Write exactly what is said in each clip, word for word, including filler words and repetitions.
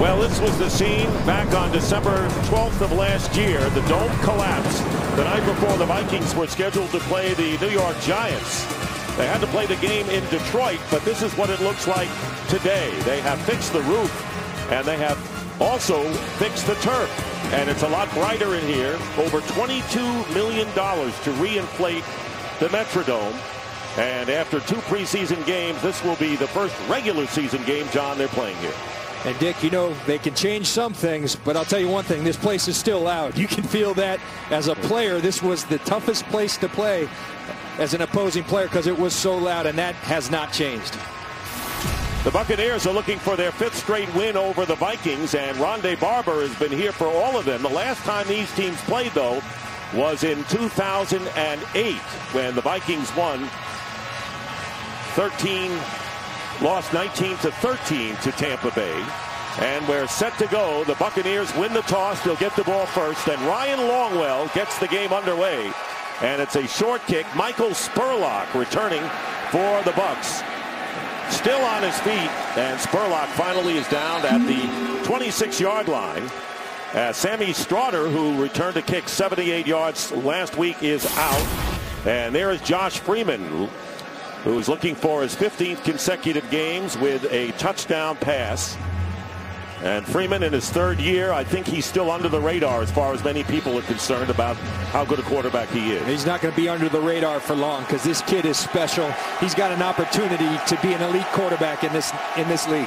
Well, this was the scene back on December twelfth of last year. The dome collapsed the night before the Vikings were scheduled to play the New York Giants. They had to play the game in Detroit, but this is what it looks like today. They have fixed the roof, and they have also fixed the turf. And it's a lot brighter in here. Over twenty-two million dollars to re-inflate the Metrodome. And after two preseason games, this will be the first regular season game, John, they're playing here. And Dick, you know, they can change some things, but I'll tell you one thing, this place is still loud. You can feel that as a player. This was the toughest place to play as an opposing player because it was so loud, and that has not changed. The Buccaneers are looking for their fifth straight win over the Vikings, and Rondé Barber has been here for all of them. The last time these teams played, though, was in two thousand eight when the Vikings won thirteen, lost nineteen to thirteen to Tampa Bay. And we're set to go. The Buccaneers win the toss. They'll get the ball first, and Ryan Longwell gets the game underway. And it's a short kick. Michael Spurlock returning for the Bucs. Still on his feet, and Spurlock finally is down at the twenty-six yard line. Uh, Sammy Stroughter, who returned a kick seventy-eight yards last week, is out. And there is Josh Freeman, who's looking for his fifteenth consecutive games with a touchdown pass. And Freeman in his third year, I think he's still under the radar as far as many people are concerned about how good a quarterback he is. He's not going to be under the radar for long because this kid is special. He's got an opportunity to be an elite quarterback in this in this league.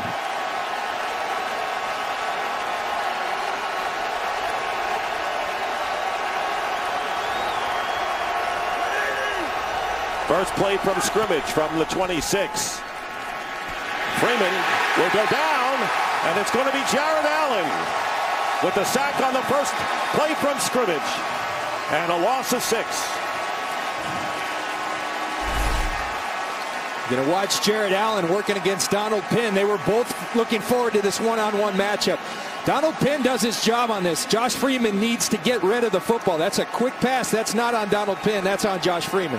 First play from scrimmage from the twenty-six. Freeman will go down, and it's going to be Jared Allen with the sack on the first play from scrimmage, and a loss of six. You're going to watch Jared Allen working against Donald Penn. They were both looking forward to this one-on-one matchup. Donald Penn does his job on this. Josh Freeman needs to get rid of the football. That's a quick pass. That's not on Donald Penn. That's on Josh Freeman.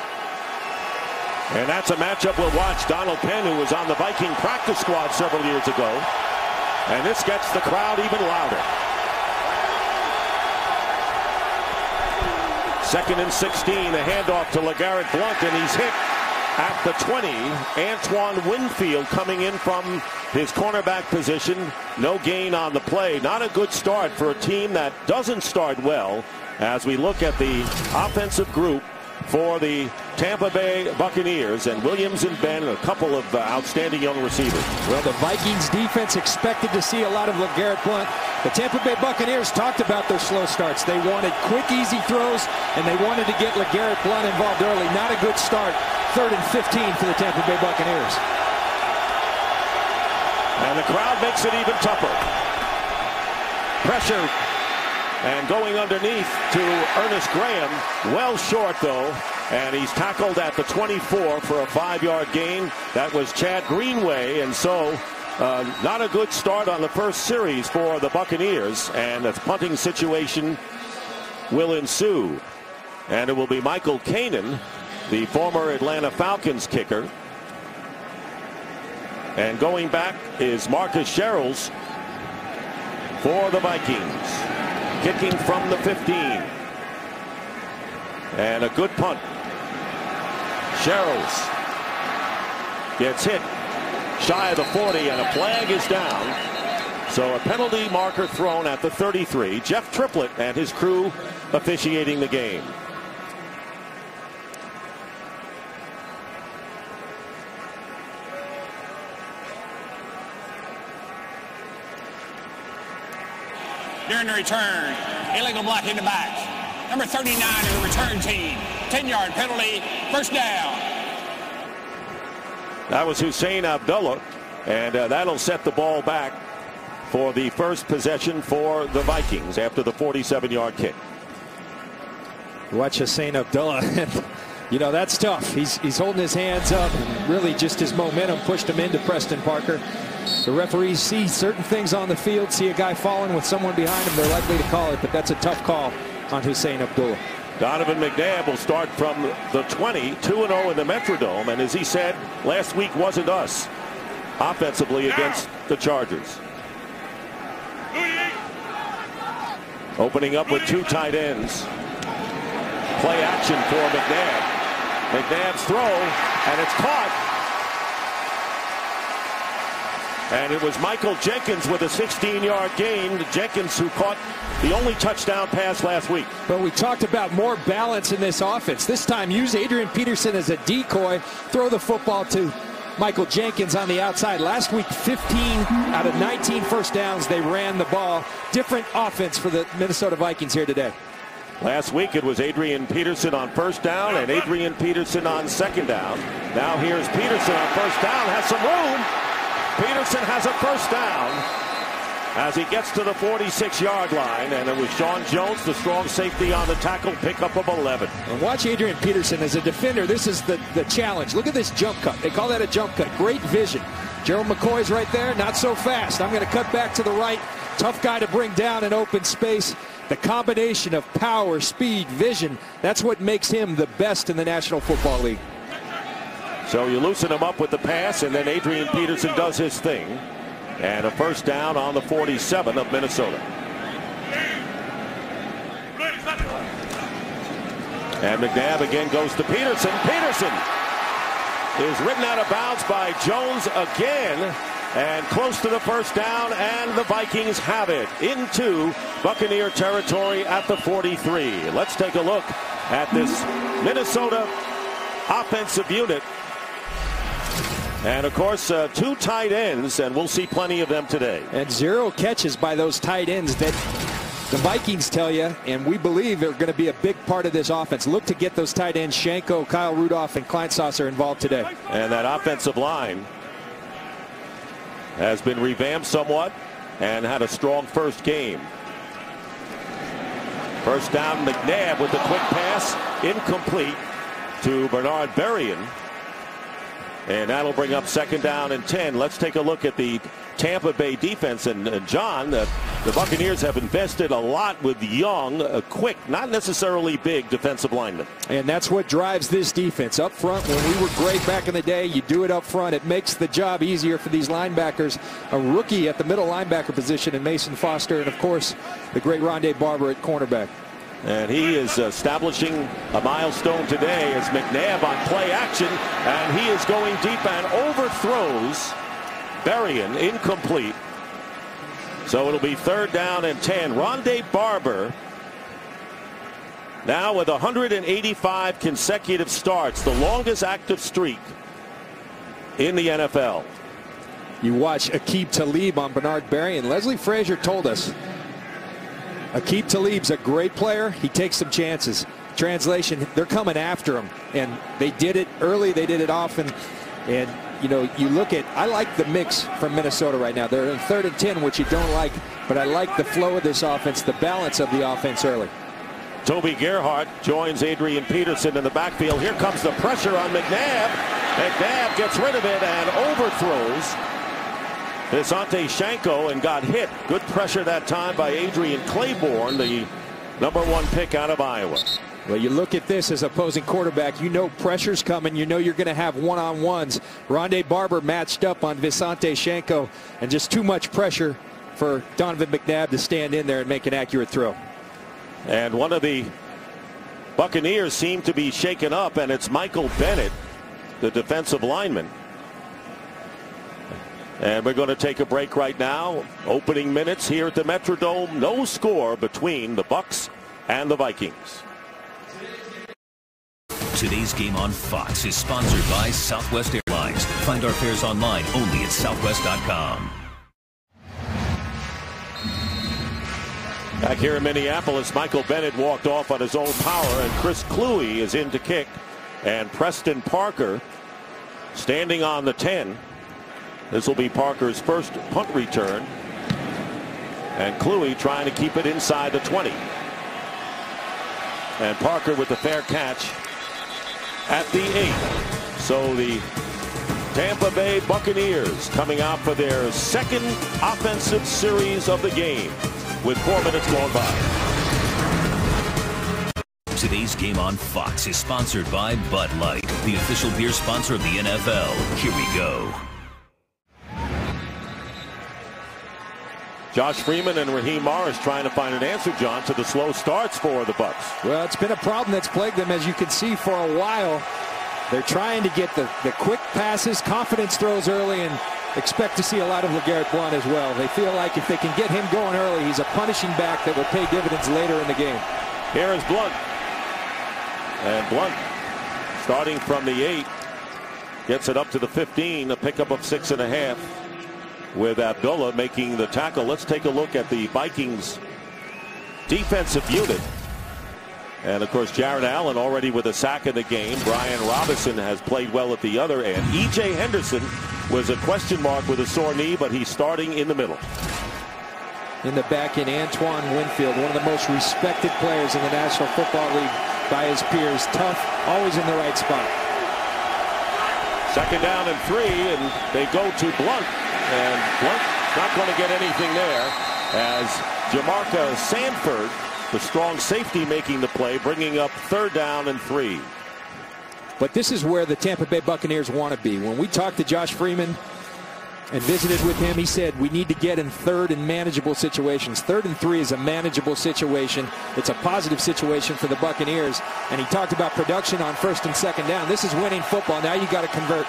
And that's a matchup we'll watch. Donald Penn, who was on the Viking practice squad several years ago. And this gets the crowd even louder. Second and sixteen, a handoff to LeGarrette Blount, and he's hit at the twenty. Antoine Winfield coming in from his cornerback position. No gain on the play. Not a good start for a team that doesn't start well as we look at the offensive group for the Tampa Bay Buccaneers, and Williams and Ben, a couple of uh, outstanding young receivers. Well, the Vikings defense expected to see a lot of LeGarrette Blount. The Tampa Bay Buccaneers talked about their slow starts. They wanted quick, easy throws, and they wanted to get LeGarrette Blount involved early. Not a good start. Third and fifteen for the Tampa Bay Buccaneers. And the crowd makes it even tougher. Pressure. And going underneath to Ernest Graham, well short though, and he's tackled at the twenty-four for a five yard gain. That was Chad Greenway, and so uh, not a good start on the first series for the Buccaneers, and a punting situation will ensue. And it will be Michael Kanan, the former Atlanta Falcons kicker. And going back is Marcus Sherrills for the Vikings. Kicking from the fifteen. And a good punt. Sherrills gets hit shy of the forty, and a flag is down. So a penalty marker thrown at the thirty-three. Jeff Triplett and his crew officiating the game. During the return, illegal block in the back. Number thirty-nine of the return team. ten yard penalty, first down. That was Hussein Abdullah, and uh, that'll set the ball back for the first possession for the Vikings after the forty-seven yard kick. Watch Hussein Abdullah. You know, that's tough. He's, he's holding his hands up, and really just his momentum pushed him into Preston Parker. The referees see certain things on the field, see a guy falling with someone behind him, they're likely to call it, but that's a tough call on Hussein Abdullah. Donovan McNabb will start from the twenty, two and oh in the Metrodome, and as he said, last week wasn't us offensively against the Chargers. Opening up with two tight ends. Play action for McNabb. McNabb's throw, and it's caught. And it was Michael Jenkins with a sixteen yard gain. Jenkins, who caught the only touchdown pass last week. But we talked about more balance in this offense. This time, use Adrian Peterson as a decoy. Throw the football to Michael Jenkins on the outside. Last week, fifteen out of nineteen first downs, they ran the ball. Different offense for the Minnesota Vikings here today. Last week, it was Adrian Peterson on first down and Adrian Peterson on second down. Now here's Peterson on first down. Has some room. Peterson has a first down as he gets to the forty-six yard line, and it was Sean Jones, the strong safety, on the tackle, pickup of eleven. And watch Adrian Peterson as a defender. This is the, the challenge. Look at this jump cut. They call that a jump cut. Great vision. Gerald McCoy's right there. Not so fast. I'm going to cut back to the right. Tough guy to bring down in open space. The combination of power, speed, vision, that's what makes him the best in the National Football League. So you loosen him up with the pass, and then Adrian Peterson does his thing. And a first down on the forty-seven of Minnesota. And McNabb again goes to Peterson. Peterson is ridden out of bounds by Jones again. And close to the first down, and the Vikings have it into Buccaneer territory at the forty-three. Let's take a look at this Minnesota offensive unit. And, of course, uh, two tight ends, and we'll see plenty of them today. And zero catches by those tight ends that the Vikings tell you, and we believe are going to be a big part of this offense. Look to get those tight ends, Shanko, Kyle Rudolph, and Kleinsasser involved today. And that offensive line has been revamped somewhat and had a strong first game. First down, McNabb with the quick pass, incomplete to Bernard Berrien. And that'll bring up second down and ten. Let's take a look at the Tampa Bay defense. And, uh, John, uh, the Buccaneers have invested a lot with young, uh, quick, not necessarily big defensive linemen. And that's what drives this defense. Up front, when we were great back in the day, you do it up front. It makes the job easier for these linebackers. A rookie at the middle linebacker position in Mason Foster, and, of course, the great Rondé Barber at cornerback. And he is establishing a milestone today as McNabb on play action, and he is going deep and overthrows Berrien, incomplete. So it'll be third down and ten. Rondé Barber now with one hundred eighty-five consecutive starts, the longest active streak in the N F L. You watch Aqib Talib on Bernard Berrien. Leslie Frazier told us Aqib Talib's a great player. He takes some chances. Translation, they're coming after him. And they did it early. They did it often. And, you know, you look at, I like the mix from Minnesota right now. They're in third and ten, which you don't like. But I like the flow of this offense, the balance of the offense early. Toby Gerhart joins Adrian Peterson in the backfield. Here comes the pressure on McNabb. McNabb gets rid of it and overthrows Visanthe Shanko and got hit. Good pressure that time by Adrian Claiborne, the number one pick out of Iowa. Well, you look at this as opposing quarterback, you know pressure's coming. You know you're going to have one-on-ones. Rondé Barber matched up on Visanthe Shanko, and just too much pressure for Donovan McNabb to stand in there and make an accurate throw. And one of the Buccaneers seem to be shaken up, and it's Michael Bennett, the defensive lineman. And we're going to take a break right now. Opening minutes here at the Metrodome. No score between the Bucs and the Vikings. Today's game on Fox is sponsored by Southwest Airlines. Find our fares online only at southwest dot com. Back here in Minneapolis, Michael Bennett walked off on his own power, and Chris Kluwe is in to kick. And Preston Parker standing on the ten. This will be Parker's first punt return. And Kluwe trying to keep it inside the twenty. And Parker with the fair catch at the eight. So the Tampa Bay Buccaneers coming out for their second offensive series of the game with four minutes going by. Today's game on Fox is sponsored by Bud Light, the official beer sponsor of the N F L. Here we go. Josh Freeman and Raheem Morris trying to find an answer, John, to the slow starts for the Bucks. Well, it's been a problem that's plagued them, as you can see, for a while. They're trying to get the, the quick passes, confidence throws early, and expect to see a lot of LeGarrette Blount as well. They feel like if they can get him going early, he's a punishing back that will pay dividends later in the game. Here is Blount. And Blount, starting from the eight, gets it up to the fifteen, a pickup of six and a half, with Abdullah making the tackle. Let's take a look at the Vikings defensive unit. And of course, Jared Allen already with a sack in the game. Brian Robinson has played well at the other end. E J Henderson was a question mark with a sore knee, but he's starting in the middle. In the back in Antoine Winfield, one of the most respected players in the National Football League by his peers. Tough, always in the right spot. Second down and three, and they go to Blount. And Blount not going to get anything there, as Jamarca Sanford, the strong safety, making the play, bringing up third down and three. But this is where the Tampa Bay Buccaneers want to be. When we talked to Josh Freeman and visited with him, he said we need to get in third and manageable situations. Third and three is a manageable situation. It's a positive situation for the Buccaneers. And he talked about production on first and second down. This is winning football. Now you got to convert.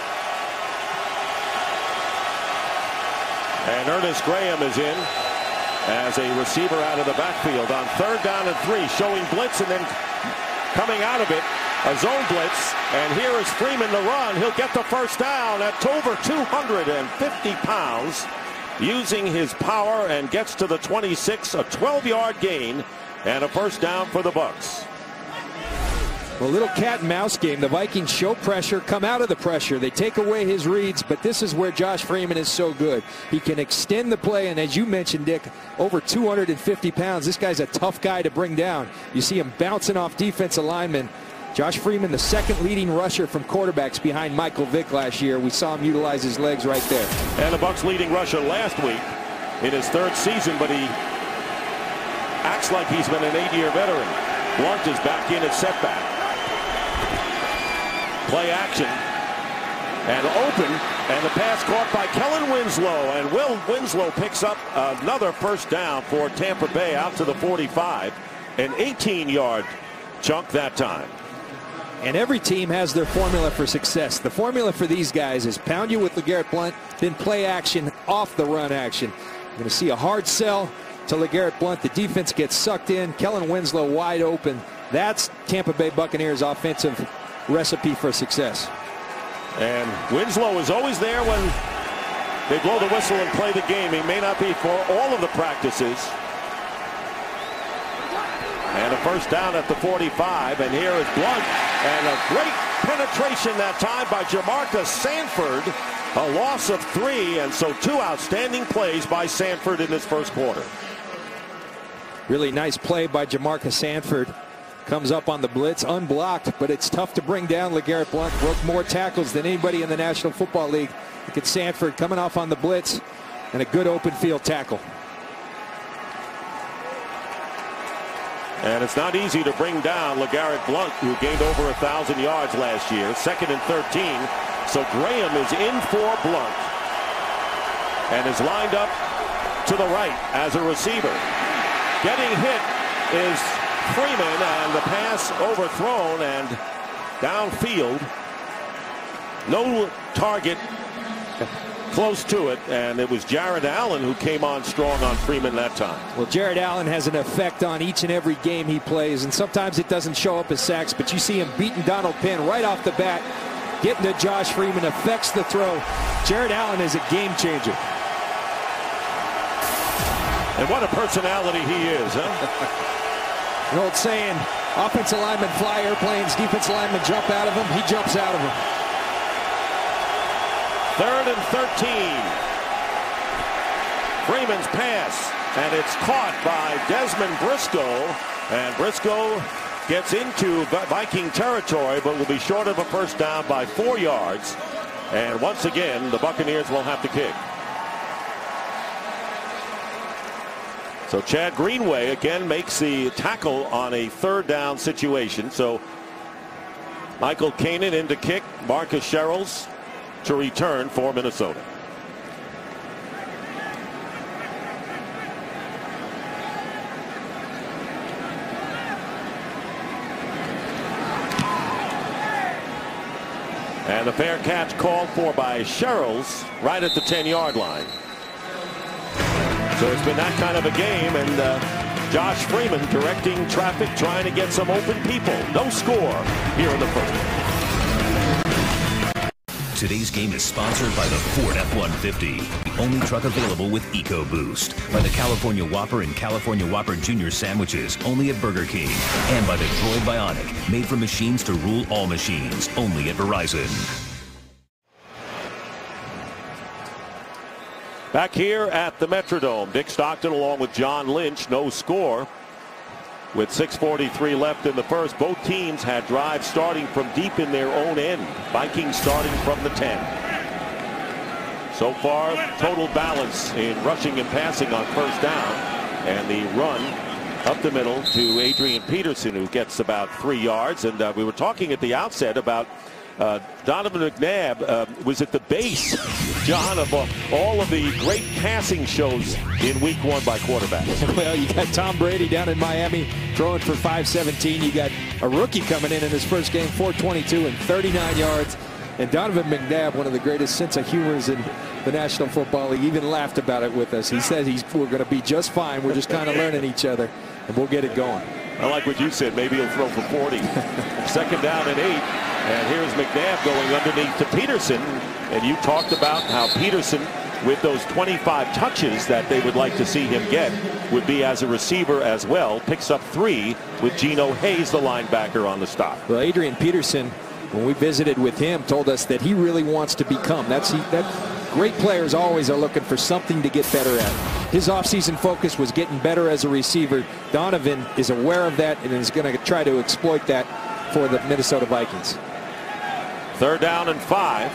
And Ernest Graham is in as a receiver out of the backfield on third down and three, showing blitz and then coming out of it, a zone blitz. And here is Freeman to run. He'll get the first down at over two hundred fifty pounds, using his power, and gets to the twenty-six, a twelve yard gain and a first down for the Bucks. Well, a little cat and mouse game. The Vikings show pressure, come out of the pressure. They take away his reads, but this is where Josh Freeman is so good. He can extend the play, and as you mentioned, Dick, over two hundred fifty pounds. This guy's a tough guy to bring down. You see him bouncing off defensive linemen. Josh Freeman, the second leading rusher from quarterbacks behind Michael Vick last year. We saw him utilize his legs right there. And the Bucks leading rusher last week in his third season, but he acts like he's been an eight-year veteran. Blount is back in at setback. Play action and open, and the pass caught by Kellen Winslow, and Will Winslow picks up another first down for Tampa Bay out to the forty-five, an eighteen yard chunk that time. And every team has their formula for success. The formula for these guys is pound you with LeGarrette Blount, then play action off the run action. You're going to see a hard sell to LeGarrette Blount. The defense gets sucked in. Kellen Winslow wide open. That's Tampa Bay Buccaneers offensive recipe for success. And Winslow is always there when they blow the whistle and play the game. He may not be for all of the practices. And a first down at the forty-five, and here is Blount, and a great penetration that time by Jamarca Sanford. A loss of three, and so two outstanding plays by Sanford in this first quarter. Really nice play by Jamarca Sanford. Comes up on the blitz, unblocked, but it's tough to bring down LeGarrette Blount. Broke more tackles than anybody in the National Football League. Look at Sanford coming off on the blitz, and a good open field tackle. And it's not easy to bring down LeGarrette Blount, who gained over a thousand yards last year. Second and thirteen. So Graham is in for Blount and is lined up to the right as a receiver. Getting hit is Freeman, and the pass overthrown and downfield. No target close to it, and it was Jared Allen who came on strong on Freeman that time. Well, Jared Allen has an effect on each and every game he plays, and sometimes it doesn't show up as sacks, but you see him beating Donald Penn right off the bat. Getting to Josh Freeman affects the throw. Jared Allen is a game changer. And what a personality he is, huh? The old saying, offensive linemen fly airplanes, defensive linemen jump out of them. He jumps out of them. Third and thirteen. Freeman's pass, and it's caught by Desmond Briscoe. And Briscoe gets into Viking territory, but will be short of a first down by four yards. And once again, the Buccaneers will have to kick. So Chad Greenway again makes the tackle on a third down situation. So Michael Kanan in to kick, Marcus Sherrills to return for Minnesota. And the fair catch called for by Sherrills right at the ten yard line. So it's been that kind of a game, and uh, Josh Freeman directing traffic, trying to get some open people. No score here in the first. Today's game is sponsored by the Ford F one fifty, the only truck available with EcoBoost, by the California Whopper and California Whopper Junior sandwiches, only at Burger King, and by the Droid Bionic, made for machines to rule all machines, only at Verizon. Back here at the Metrodome, Dick Stockton along with John Lynch, no score. With six forty-three left in the first, both teams had drives starting from deep in their own end. Vikings starting from the ten. So far, total balance in rushing and passing on first down. And the run up the middle to Adrian Peterson, who gets about three yards. And uh, we were talking at the outset about Uh, Donovan McNabb uh, was at the base, John, of uh, all of the great passing shows in week one by quarterbacks. Well, you got Tom Brady down in Miami throwing for five seventeen. You got a rookie coming in in his first game, four twenty-two and thirty-nine yards. And Donovan McNabb, one of the greatest sense of humors in the National Football League, even laughed about it with us. He says he's, we're going to be just fine. We're just kind of learning each other, and we'll get it going. I like what you said. Maybe he'll throw for forty. Second down and eight. And here's McNabb going underneath to Peterson. And you talked about how Peterson, with those twenty-five touches that they would like to see him get, would be as a receiver as well. Picks up three with Geno Hayes, the linebacker, on the stop. Well, Adrian Peterson, when we visited with him, told us that he really wants to become. That's he, that great players always are looking for something to get better at. His offseason focus was getting better as a receiver. Donovan is aware of that and is going to try to exploit that for the Minnesota Vikings. Third down and five.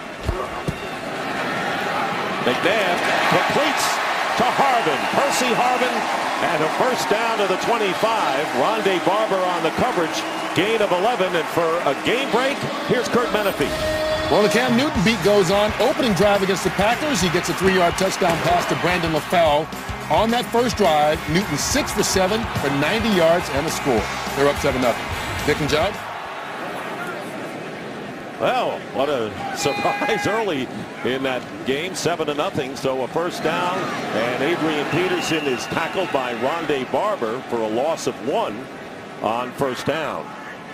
McNabb completes to Harvin. Percy Harvin, and a first down to the twenty-five. Rondé Barber on the coverage. Gain of eleven, and for a game break, here's Kurt Menefee. Well, the Cam Newton beat goes on. Opening drive against the Packers. He gets a three-yard touchdown pass to Brandon LaFell. On that first drive, Newton six for seven for ninety yards and a score. They're up seven nothing. Dick and Judd? Well, what a surprise early in that game, seven to nothing. So a first down, and Adrian Peterson is tackled by Rondé Barber for a loss of one on first down.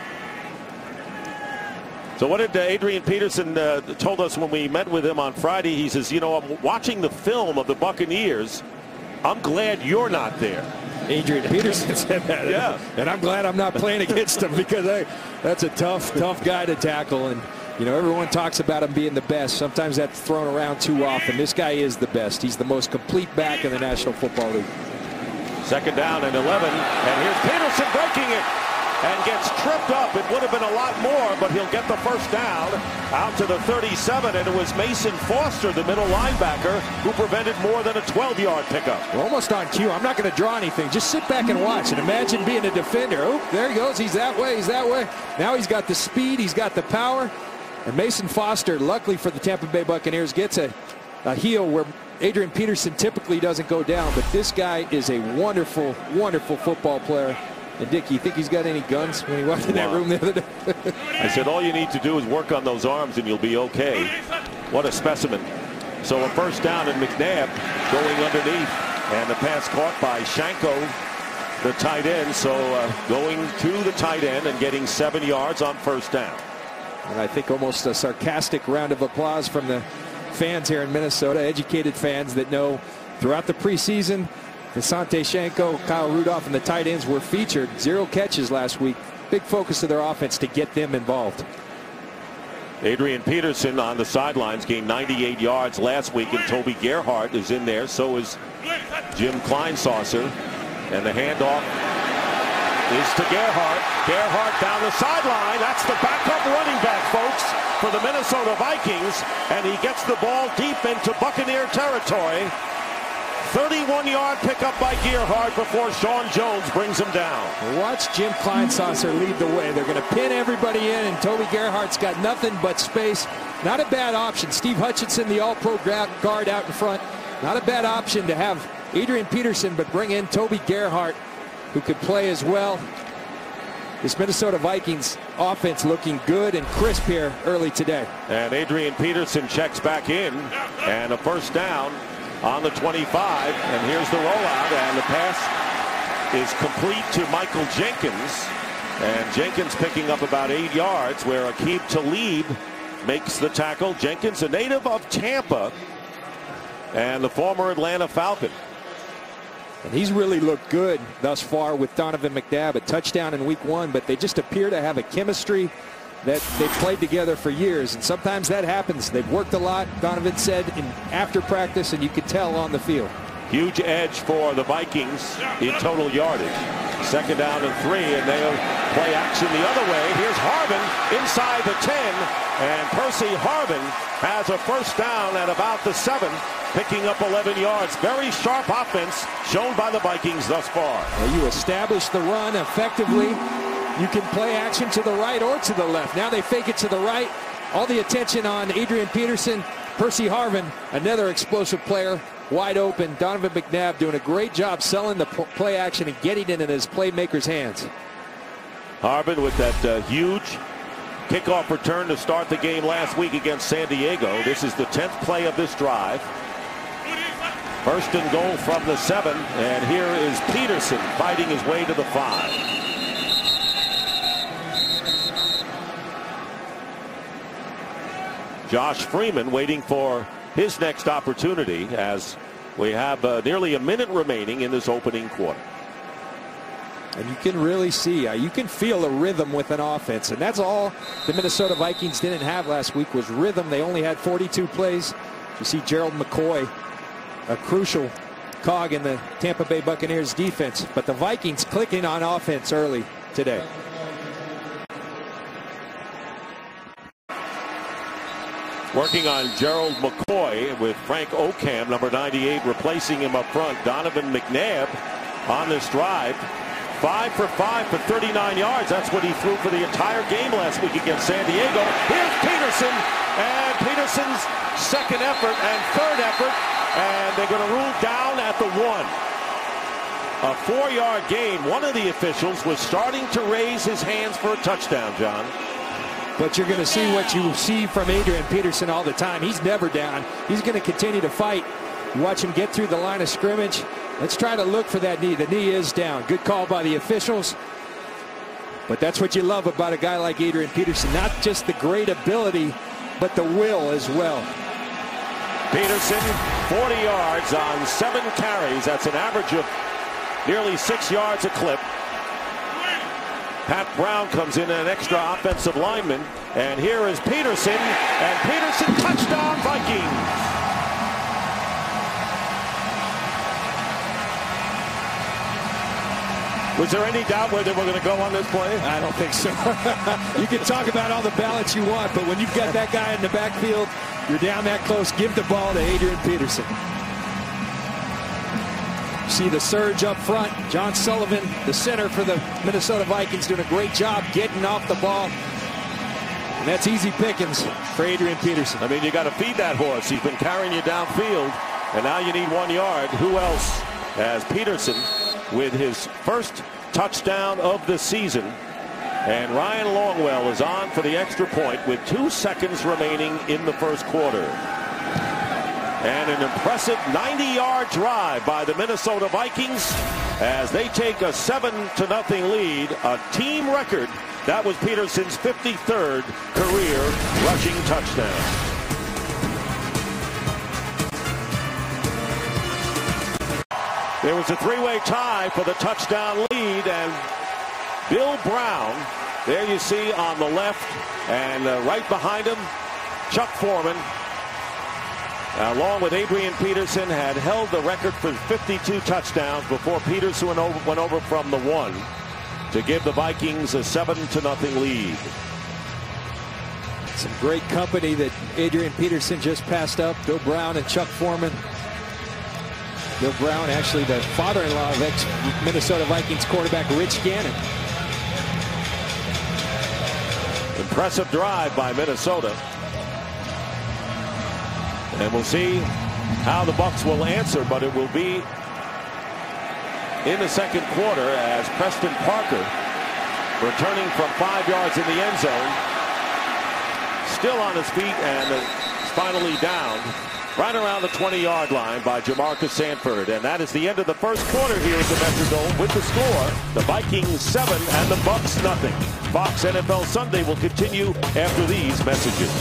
So what did uh, Adrian Peterson uh, told us when we met with him on Friday? He says, you know, I'm watching the film of the Buccaneers. I'm glad you're not there. Adrian Peterson said that. Yeah. And I'm glad I'm not playing against him, because I, that's a tough, tough guy to tackle. And, you know, everyone talks about him being the best. Sometimes that's thrown around too often. This guy is the best. He's the most complete back in the National Football League. Second down and eleven. And here's Peterson breaking it and gets tripped up. It would have been a lot more, but he'll get the first down out to the thirty-seven. And it was Mason Foster, the middle linebacker, who prevented more than a twelve-yard pickup. We're almost on cue. I'm not going to draw anything. Just sit back and watch and imagine being a defender. Oh, there he goes. He's that way. He's that way. Now he's got the speed. He's got the power. And Mason Foster, luckily for the Tampa Bay Buccaneers, gets a, a heel where Adrian Peterson typically doesn't go down. But this guy is a wonderful, wonderful football player. And Dick, you think he's got any guns when he walked in that room the other day? I said, all you need to do is work on those arms and you'll be okay. What a specimen. So a first down, and McNabb going underneath. And the pass caught by Shanko, the tight end. So uh, going to the tight end and getting seven yards on first down. And I think almost a sarcastic round of applause from the fans here in Minnesota, educated fans that know throughout the preseason, Asante Shanko, Kyle Rudolph, and the tight ends were featured. Zero catches last week. Big focus of their offense to get them involved. Adrian Peterson on the sidelines gained ninety-eight yards last week, and Toby Gerhart is in there. So is Jim Kleinsasser. And the handoff is to Gerhart. Gerhart down the sideline. That's the backup running back, folks, for the Minnesota Vikings. And he gets the ball deep into Buccaneer territory. thirty-one yard pickup by Gerhart before Sean Jones brings him down. Watch Jim Kleinsasser lead the way. They're going to pin everybody in, and Toby Gerhart's got nothing but space. Not a bad option. Steve Hutchinson, the all-pro guard out in front. Not a bad option to have Adrian Peterson, but bring in Toby Gerhart, who could play as well. This Minnesota Vikings offense looking good and crisp here early today. And Adrian Peterson checks back in, and a first down on the twenty-five. And here's the rollout, and the pass is complete to Michael Jenkins. And Jenkins picking up about eight yards, where Aqib Talib makes the tackle. Jenkins, a native of Tampa and the former Atlanta Falcon. And he's really looked good thus far with Donovan McNabb. A touchdown in week one, but they just appear to have a chemistry that they've played together for years. And sometimes that happens. They've worked a lot, Donovan said, in after practice, and you could tell on the field. Huge edge for the Vikings in total yardage. Second down and three, and they'll play action the other way. Here's Harvin inside the ten, and Percy Harvin has a first down at about the seven, picking up eleven yards. Very sharp offense shown by the Vikings thus far. Well, you establish the run effectively. You can play action to the right or to the left. Now they fake it to the right. All the attention on Adrian Peterson. Percy Harvin, another explosive player, wide open. Donovan McNabb doing a great job selling the play action and getting it in his playmaker's hands. Harvin with that uh, huge kickoff return to start the game last week against San Diego. This is the tenth play of this drive. First and goal from the seven, and here is Peterson fighting his way to the five. Josh Freeman waiting for his next opportunity as we have uh, nearly a minute remaining in this opening quarter. And you can really see, uh, you can feel a rhythm with an offense, and that's all the Minnesota Vikings didn't have last week was rhythm. They only had forty-two plays. You see Gerald McCoy, a crucial cog in the Tampa Bay Buccaneers defense, but the Vikings clicking on offense early today. Working on Gerald McCoy with Frank Ocam, number ninety-eight, replacing him up front. Donovan McNabb on this drive. Five for five for thirty-nine yards. That's what he threw for the entire game last week against San Diego. Here's Peterson, and Peterson's second effort and third effort, and they're going to rule down at the one. A four-yard gain. One of the officials was starting to raise his hands for a touchdown, John. But you're going to see what you see from Adrian Peterson all the time. He's never down. He's going to continue to fight. You watch him get through the line of scrimmage. Let's try to look for that knee. The knee is down. Good call by the officials. But that's what you love about a guy like Adrian Peterson. Not just the great ability, but the will as well. Peterson, forty yards on seven carries. That's an average of nearly six yards a clip. Pat Brown comes in, an extra offensive lineman. And here is Peterson. And Peterson, touchdown Vikings. Was there any doubt whether we're going to go on this play? I don't think so. You can talk about all the balance you want, but when you've got that guy in the backfield, you're down that close, give the ball to Adrian Peterson. See the surge up front. John Sullivan, the center for the Minnesota Vikings, doing a great job getting off the ball. And that's easy pickings for Adrian Peterson. I mean, you got to feed that horse. He's been carrying you downfield, and now you need one yard. Who else? As Peterson with his first touchdown of the season. And Ryan Longwell is on for the extra point with two seconds remaining in the first quarter. And an impressive ninety-yard drive by the Minnesota Vikings as they take a seven to nothing lead, a team record. That was Peterson's fifty-third career rushing touchdown. There was a three-way tie for the touchdown lead, and Bill Brown, there you see on the left, and uh, right behind him, Chuck Foreman, along with Adrian Peterson, had held the record for fifty-two touchdowns before Peterson went over, went over from the one to give the Vikings a seven to nothing lead. Some great company that Adrian Peterson just passed up. Bill Brown and Chuck Foreman. Bill Brown, actually the father-in-law of ex-Minnesota Vikings quarterback Rich Gannon. Impressive drive by Minnesota. And we'll see how the Bucs will answer, but it will be in the second quarter as Preston Parker returning from five yards in the end zone. Still on his feet and is finally down right around the twenty-yard line by Jamarcus Sanford. And that is the end of the first quarter here at the Metrodome with the score. The Vikings seven and the Bucks nothing. Fox N F L Sunday will continue after these messages.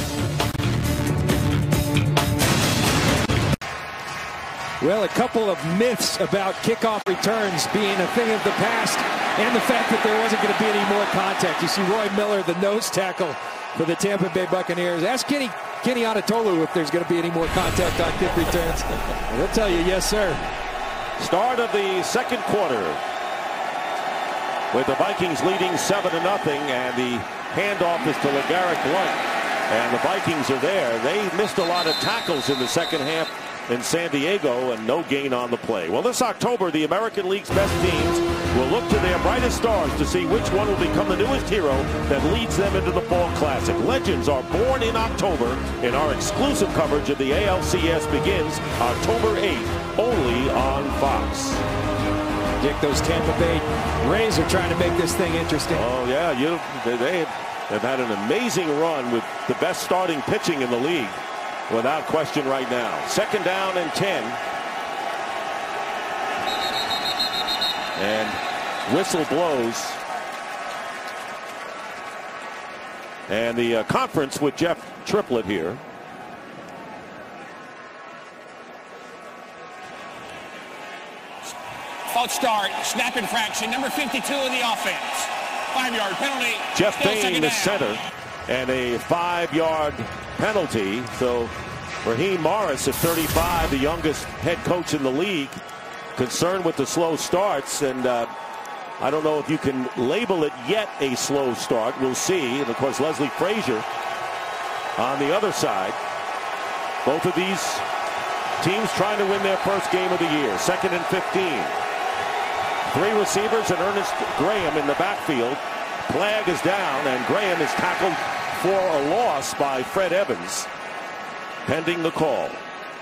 Well, a couple of myths about kickoff returns being a thing of the past, and the fact that there wasn't going to be any more contact. You see Roy Miller, the nose tackle for the Tampa Bay Buccaneers. Ask Kenny, Kenny Anatolu if there's going to be any more contact on kick returns. And he'll tell you, yes, sir. Start of the second quarter with the Vikings leading seven to nothing, and the handoff is to LeGarrette Blount. And the Vikings are there. They missed a lot of tackles in the second half in San Diego, and no gain on the play. Well, this October, the American League's best teams will look to their brightest stars to see which one will become the newest hero that leads them into the Fall Classic. Legends are born in October, and our exclusive coverage of the A L C S begins October eighth, only on Fox. Dick, those Tampa Bay Rays are trying to make this thing interesting. Oh, yeah, you, they have had an amazing run with the best starting pitching in the league. Without question right now. Second down and ten. And whistle blows. And the uh, conference with Jeff Triplett here. False start, snap infraction, number fifty-two in the offense. Five-yard penalty. Jeff Bain, the center, and a five-yard penalty. So Raheem Morris at thirty-five, the youngest head coach in the league, concerned with the slow starts, and uh, I don't know if you can label it yet a slow start. We'll see. And of course Leslie Frazier on the other side. Both of these teams trying to win their first game of the year. Second and fifteen. Three receivers and Ernest Graham in the backfield. Flag is down, and Graham is tackled for a loss by Fred Evans, pending the call.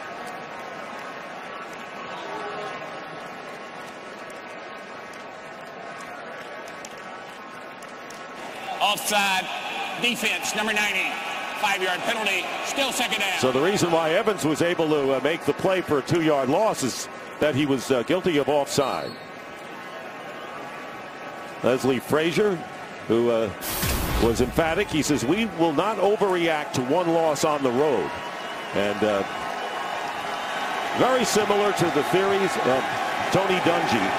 Offside defense, number ninety. Five-yard penalty, still second down. So the reason why Evans was able to uh, make the play for a two-yard loss is that he was uh, guilty of offside. Leslie Frazier, who uh, was emphatic, he says, we will not overreact to one loss on the road. And uh, very similar to the theories of Tony Dungy.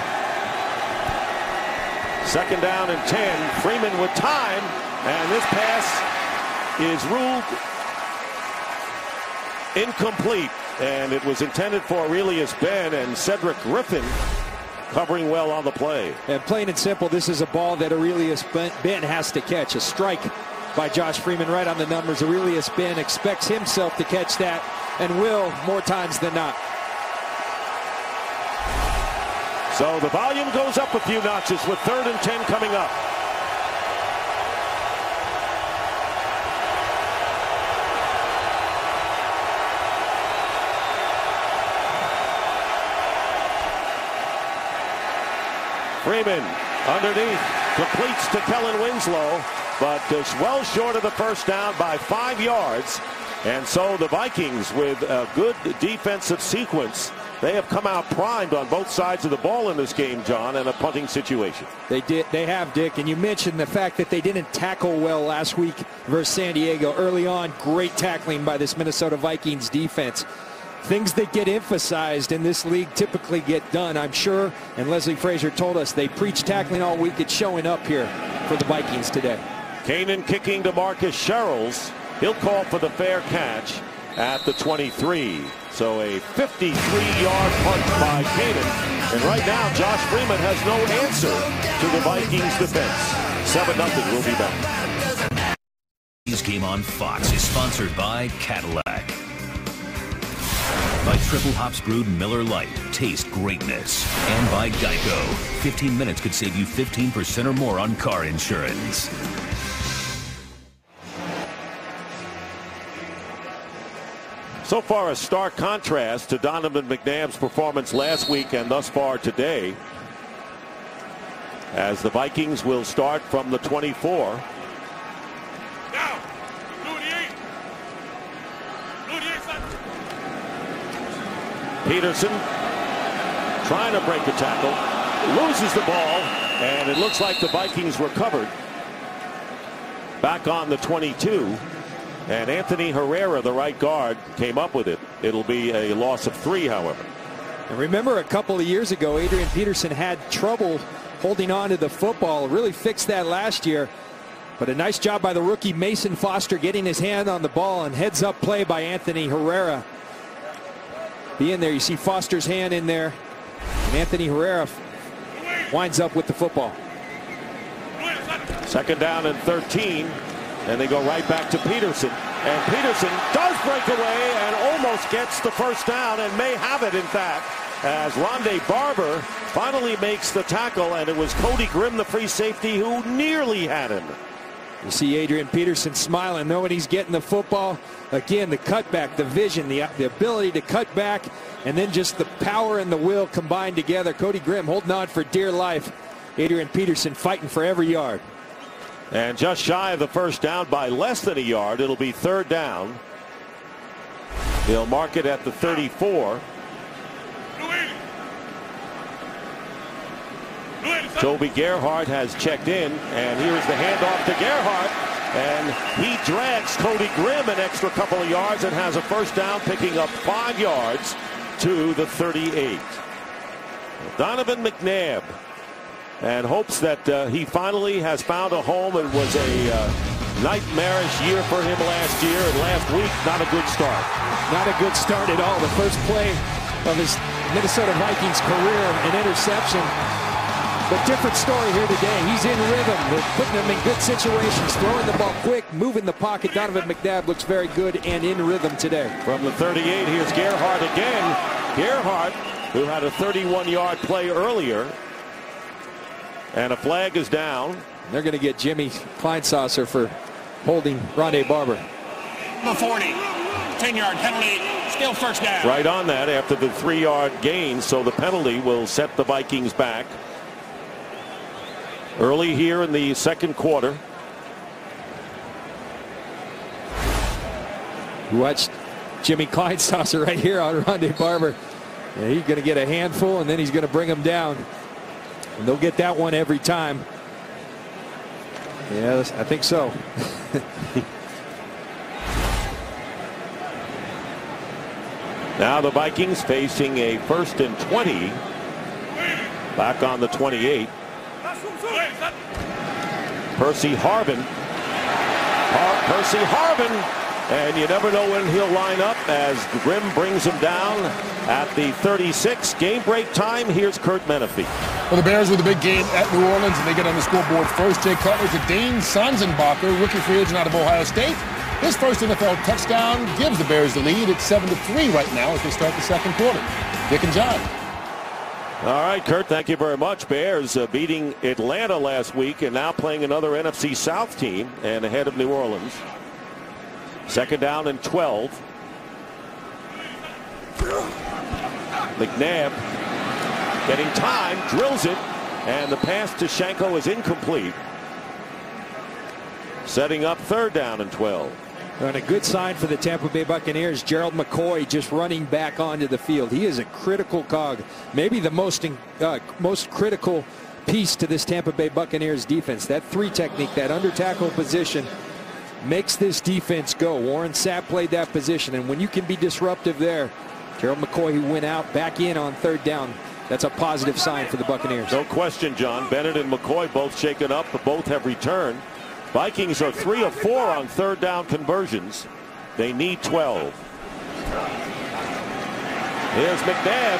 Second down and ten. Freeman with time, and this pass is ruled incomplete, and it was intended for Aurelius Ben, and Cedric Griffin covering well on the play. And plain and simple, this is a ball that Aurelius Ben has to catch. A strike by Josh Freeman right on the numbers. Aurelius Ben expects himself to catch that, and will more times than not. So the volume goes up a few notches with third and ten coming up. Freeman underneath, completes to Kellen Winslow, but is well short of the first down by five yards. And so the Vikings, with a good defensive sequence, they have come out primed on both sides of the ball in this game, John, in a punting situation. They did. They have, Dick. And you mentioned the fact that they didn't tackle well last week versus San Diego. Early on, great tackling by this Minnesota Vikings defense. Things that get emphasized in this league typically get done, I'm sure. And Leslie Frazier told us they preach tackling all week. It's showing up here for the Vikings today. Kanan kicking to Marcus Sherrills. He'll call for the fair catch at the twenty-three. So a fifty-three-yard punt by Kanan. And right now, Josh Freeman has no answer to the Vikings defense. seven nothing. We'll be back. This game on Fox is sponsored by Cadillac. By Triple Hops Brewed Miller Lite. Taste greatness. And by Geico. fifteen minutes could save you fifteen percent or more on car insurance. So far, a stark contrast to Donovan McNabb's performance last week and thus far today. as the Vikings will start from the twenty-four. Peterson trying to break a tackle, loses the ball, and it looks like the Vikings recovered. Back on the twenty-two, and Anthony Herrera, the right guard, came up with it. It'll be a loss of three, however. And remember, a couple of years ago, Adrian Peterson had trouble holding on to the football. Really fixed that last year. But a nice job by the rookie Mason Foster getting his hand on the ball, and heads up play by Anthony Herrera. Be in there. You see Foster's hand in there, and Anthony Herrera winds up with the football. Second down and thirteen, and they go right back to Peterson. And Peterson does break away and almost gets the first down, and may have it, in fact, as Rondé Barber finally makes the tackle, and it was Cody Grimm, the free safety, who nearly had him. You see Adrian Peterson smiling, knowing he's getting the football. Again, the cutback, the vision, the, the ability to cut back, and then just the power and the will combined together. Cody Grimm holding on for dear life. Adrian Peterson fighting for every yard. And just shy of the first down by less than a yard. It'll be third down. They'll mark it at the thirty-four. Toby Gerhart has checked in, and here's the handoff to Gerhart, and he drags Cody Grimm an extra couple of yards and has a first down, picking up five yards to the thirty-eight. Donovan McNabb, and hopes that uh, he finally has found a home. It was a uh, nightmarish year for him last year, and last week not a good start. Not a good start at all. The first play of his Minnesota Vikings career, an interception. But different story here today. He's in rhythm. They're putting him in good situations, throwing the ball quick, moving the pocket. Donovan McNabb looks very good and in rhythm today. From the thirty-eight, here's Gerhart again. Gerhart, who had a thirty-one yard play earlier. And a flag is down. They're going to get Jimmy Kleinsasser for holding Rondé Barber. Number forty, ten yard penalty, still first down. Right on that after the three yard gain, so the penalty will set the Vikings back. Early here in the second quarter. Watch Jimmy Kleinsasser right here on Rondé Barber. Yeah, he's going to get a handful, and then he's going to bring him down. And they'll get that one every time. Yeah, I think so. Now the Vikings facing a first and twenty. Back on the twenty-eight. Percy Harvin. Har Percy Harvin. And you never know when he'll line up as Grimm brings him down at the thirty-six. Game break time. Here's Curt Menefee. Well, the Bears with a big game at New Orleans, and they get on the scoreboard first. Jay Cutler to Dane Sanzenbacher, rookie free agent out of Ohio State. His first N F L touchdown gives the Bears the lead. It's seven to three right now as they start the second quarter. Dick and John. All right, Curt, thank you very much. Bears uh, beating Atlanta last week and now playing another N F C South team and ahead of New Orleans. Second down and twelve. McNabb getting time, drills it, and the pass to Shanko is incomplete. Setting up third down and twelve. And a good sign for the Tampa Bay Buccaneers. Gerald McCoy just running back onto the field. He is a critical cog, maybe the most uh, most critical piece to this Tampa Bay Buccaneers defense. That three technique, that under tackle position, makes this defense go. Warren Sapp played that position, and when you can be disruptive there, Gerald McCoy, who went out back in on third down, that's a positive sign for the Buccaneers. No question, John. Bennett and McCoy both shaken up, but both have returned. Vikings are three of four on third down conversions. They need twelve. Here's McNabb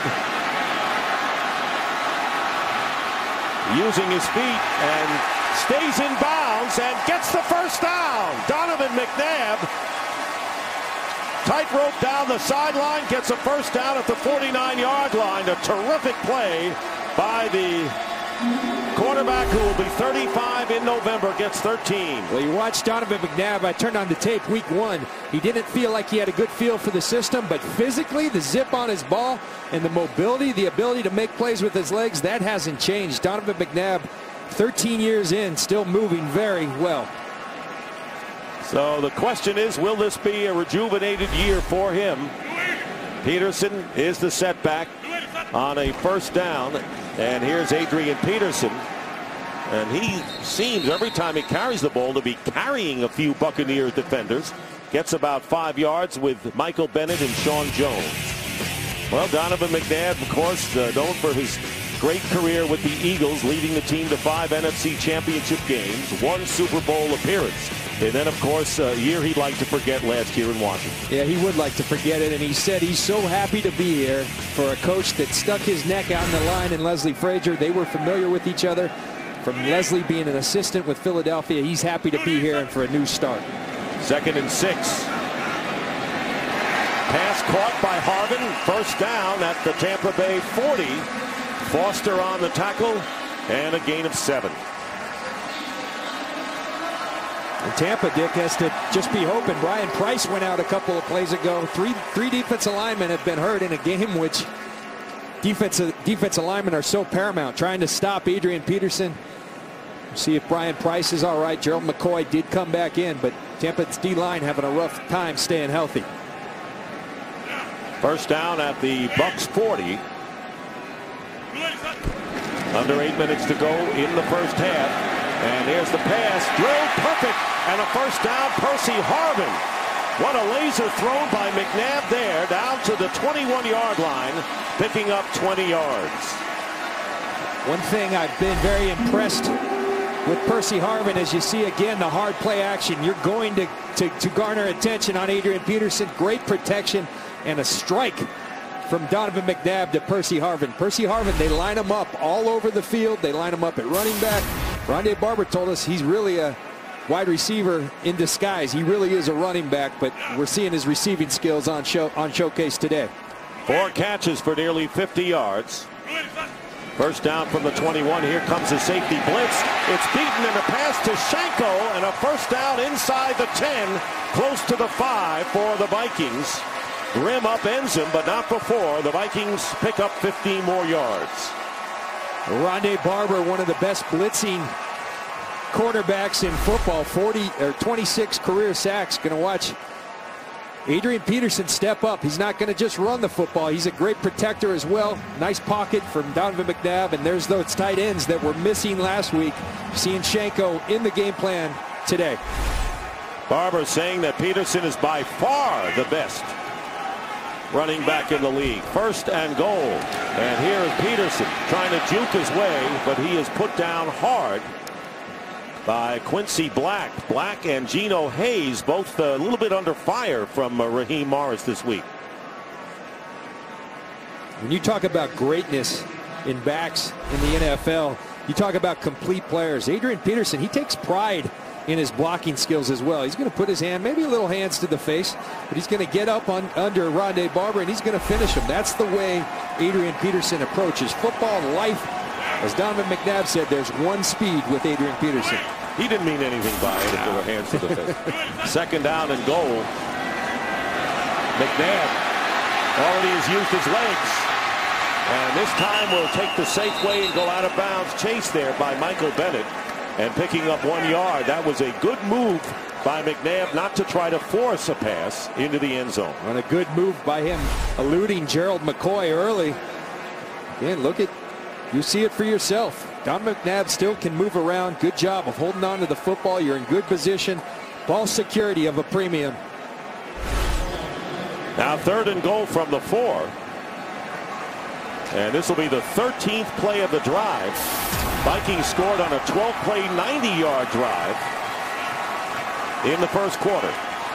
using his feet and stays in bounds and gets the first down. Donovan McNabb, tightrope down the sideline, gets a first down at the forty-nine yard line. A terrific play by the quarterback, who will be thirty-five in November, gets thirteen. Well, you watch Donovan McNabb. I turned on the tape week one. He didn't feel like he had a good feel for the system, but physically, the zip on his ball and the mobility, the ability to make plays with his legs, that hasn't changed. Donovan McNabb thirteen years in, still moving very well. So the question is, will this be a rejuvenated year for him? Peterson is the setback on a first down. And here's Adrian Peterson. And he seems every time he carries the ball to be carrying a few Buccaneers defenders. Gets about five yards with Michael Bennett and Sean Jones. Well, Donovan McNabb, of course, uh, known for his great career with the Eagles, leading the team to five N F C championship games, one Super Bowl appearance. And then, of course, a year he'd like to forget last year in Washington. Yeah, he would like to forget it, and he said he's so happy to be here for a coach that stuck his neck out in the line in Leslie Frazier. They were familiar with each other. From Leslie being an assistant with Philadelphia, he's happy to be here and for a new start. Second and six. Pass caught by Harvin. First down at the Tampa Bay forty. Foster on the tackle, and a gain of seven. And Tampa, Dick, has to just be hoping. Brian Price went out a couple of plays ago. Three three defensive linemen have been hurt in a game which defensive defensive linemen are so paramount, trying to stop Adrian Peterson. See if Brian Price is all right. Gerald McCoy did come back in, but Tampa's D-line having a rough time staying healthy. First down at the Bucs forty. Under eight minutes to go in the first half. And here's the pass. Drilled perfect. And a first down, Percy Harvin. What a laser thrown by McNabb there, down to the twenty-one yard line, picking up twenty yards. One thing I've been very impressed with Percy Harvin, as you see again the hard play action, you're going to, to, to garner attention on Adrian Peterson. Great protection and a strike from Donovan McNabb to Percy Harvin. Percy Harvin, they line him up all over the field. They line him up at running back. Rondé Barber told us he's really a wide receiver in disguise. He really is a running back, but we're seeing his receiving skills on show on showcase today. Four catches for nearly fifty yards. First down from the twenty-one. Here comes the safety blitz. It's beaten in a pass to Shanko, and a first down inside the ten, close to the five for the Vikings. Grimm upends him, but not before. The Vikings pick up fifteen more yards. Rondé Barber, one of the best blitzing quarterbacks in football, forty or twenty-six career sacks. Going to watch Adrian Peterson step up. He's not going to just run the football. He's a great protector as well. Nice pocket from Donovan McNabb, and there's those tight ends that were missing last week. Seeing Shanko in the game plan today. Barber saying that Peterson is by far the best running back in the league. First and goal. And here is Peterson trying to juke his way, but he is put down hard by Quincy Black. Black and Geno Hayes both a little bit under fire from uh, Raheem Morris this week. When you talk about greatness in backs in the N F L, you talk about complete players. Adrian Peterson, he takes pride in his blocking skills as well. He's going to put his hand, maybe a little hands to the face, but he's going to get up on under Rondé Barber, and he's going to finish him. That's the way Adrian Peterson approaches football, life. As Donovan McNabb said, there's one speed with Adrian Peterson. He didn't mean anything by it if there were hands to the face. Second down and goal. McNabb already has used his legs. And this time will take the safe way and go out of bounds. Chased there by Michael Bennett. And picking up one yard. That was a good move by McNabb not to try to force a pass into the end zone. And a good move by him eluding Gerald McCoy early. Again, look at, you see it for yourself. Don McNabb still can move around. Good job of holding on to the football. You're in good position. Ball security of a premium. Now third and goal from the four. And this will be the thirteenth play of the drive. Vikings scored on a twelve play, ninety yard drive in the first quarter.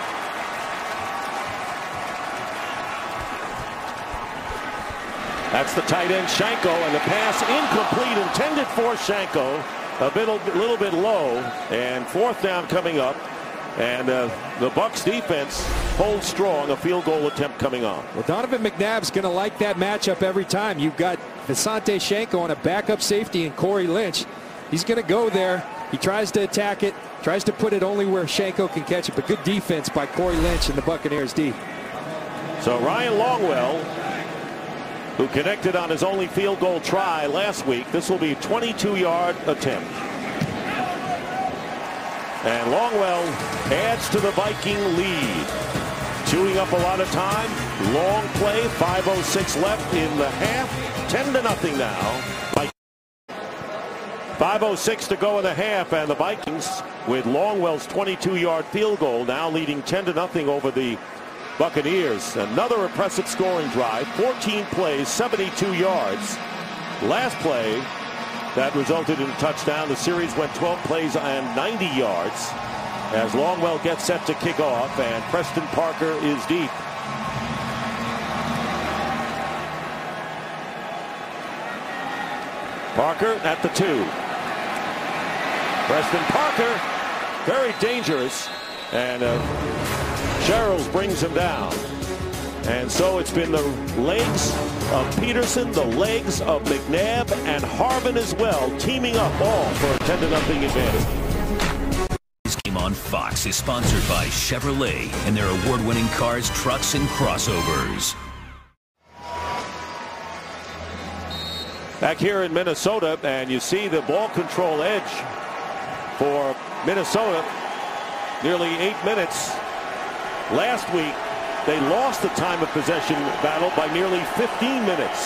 That's the tight end Shanko, and the pass incomplete, intended for Shanko. A bit, a little bit low, and fourth down coming up. And uh, the Bucs defense holds strong. A field goal attempt coming on. Well, Donovan McNabb's going to like that matchup every time. You've got Visante Shanko on a backup safety and Corey Lynch. He's going to go there. He tries to attack it, tries to put it only where Shanko can catch it. But good defense by Corey Lynch and the Buccaneers D. So Ryan Longwell who connected on his only field goal try last week. This will be a twenty-two yard attempt. And Longwell adds to the Viking lead. Chewing up a lot of time. Long play. five oh six left in the half. ten to nothing now. five oh six to go in the half, and the Vikings with Longwell's twenty-two yard field goal now leading ten to nothing over the Buccaneers. Another impressive scoring drive. fourteen plays, seventy-two yards. Last play that resulted in a touchdown. The series went twelve plays and ninety yards as Longwell gets set to kick off, and Preston Parker is deep. Parker at the two. Preston Parker, very dangerous, and uh, Sherrills brings him down. And so it's been the legs of Peterson, the legs of McNabb, and Harvin as well, teaming up all for a ten to nothing advantage. This game on Fox is sponsored by Chevrolet and their award-winning cars, trucks, and crossovers. Back here in Minnesota, and you see the ball control edge for Minnesota. Nearly eight minutes. Last week, they lost the time of possession battle by nearly fifteen minutes.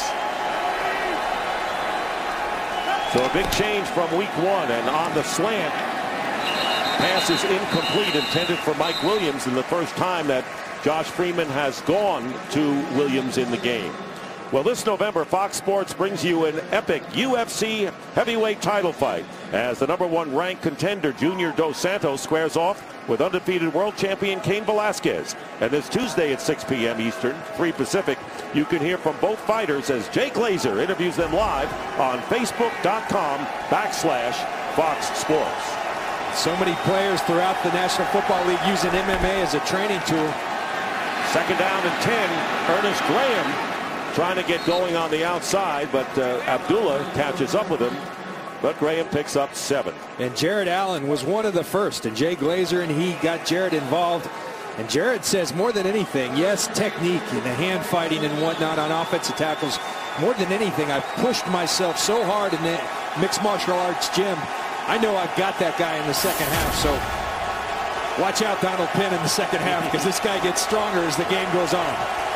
So a big change from week one, and on the slant, pass is incomplete, intended for Mike Williams, in the first time that Josh Freeman has gone to Williams in the game. Well, this November, Fox Sports brings you an epic U F C heavyweight title fight as the number one ranked contender Junior Dos Santos squares off with undefeated world champion Cain Velasquez. And this Tuesday at six p m Eastern, three Pacific, you can hear from both fighters as Jay Glazer interviews them live on Facebook.com backslash Fox Sports. So many players throughout the National Football League using M M A as a training tool. Second down and ten, Ernest Graham trying to get going on the outside, but uh, Abdullah catches up with him. But Graham picks up seven. And Jared Allen was one of the first, and Jay Glazer and he got Jared involved. And Jared says more than anything, yes, technique and the hand fighting and whatnot on offensive tackles. More than anything, I've pushed myself so hard in the mixed martial arts gym. I know I've got that guy in the second half. So watch out, Donald Penn, in the second half, because this guy gets stronger as the game goes on.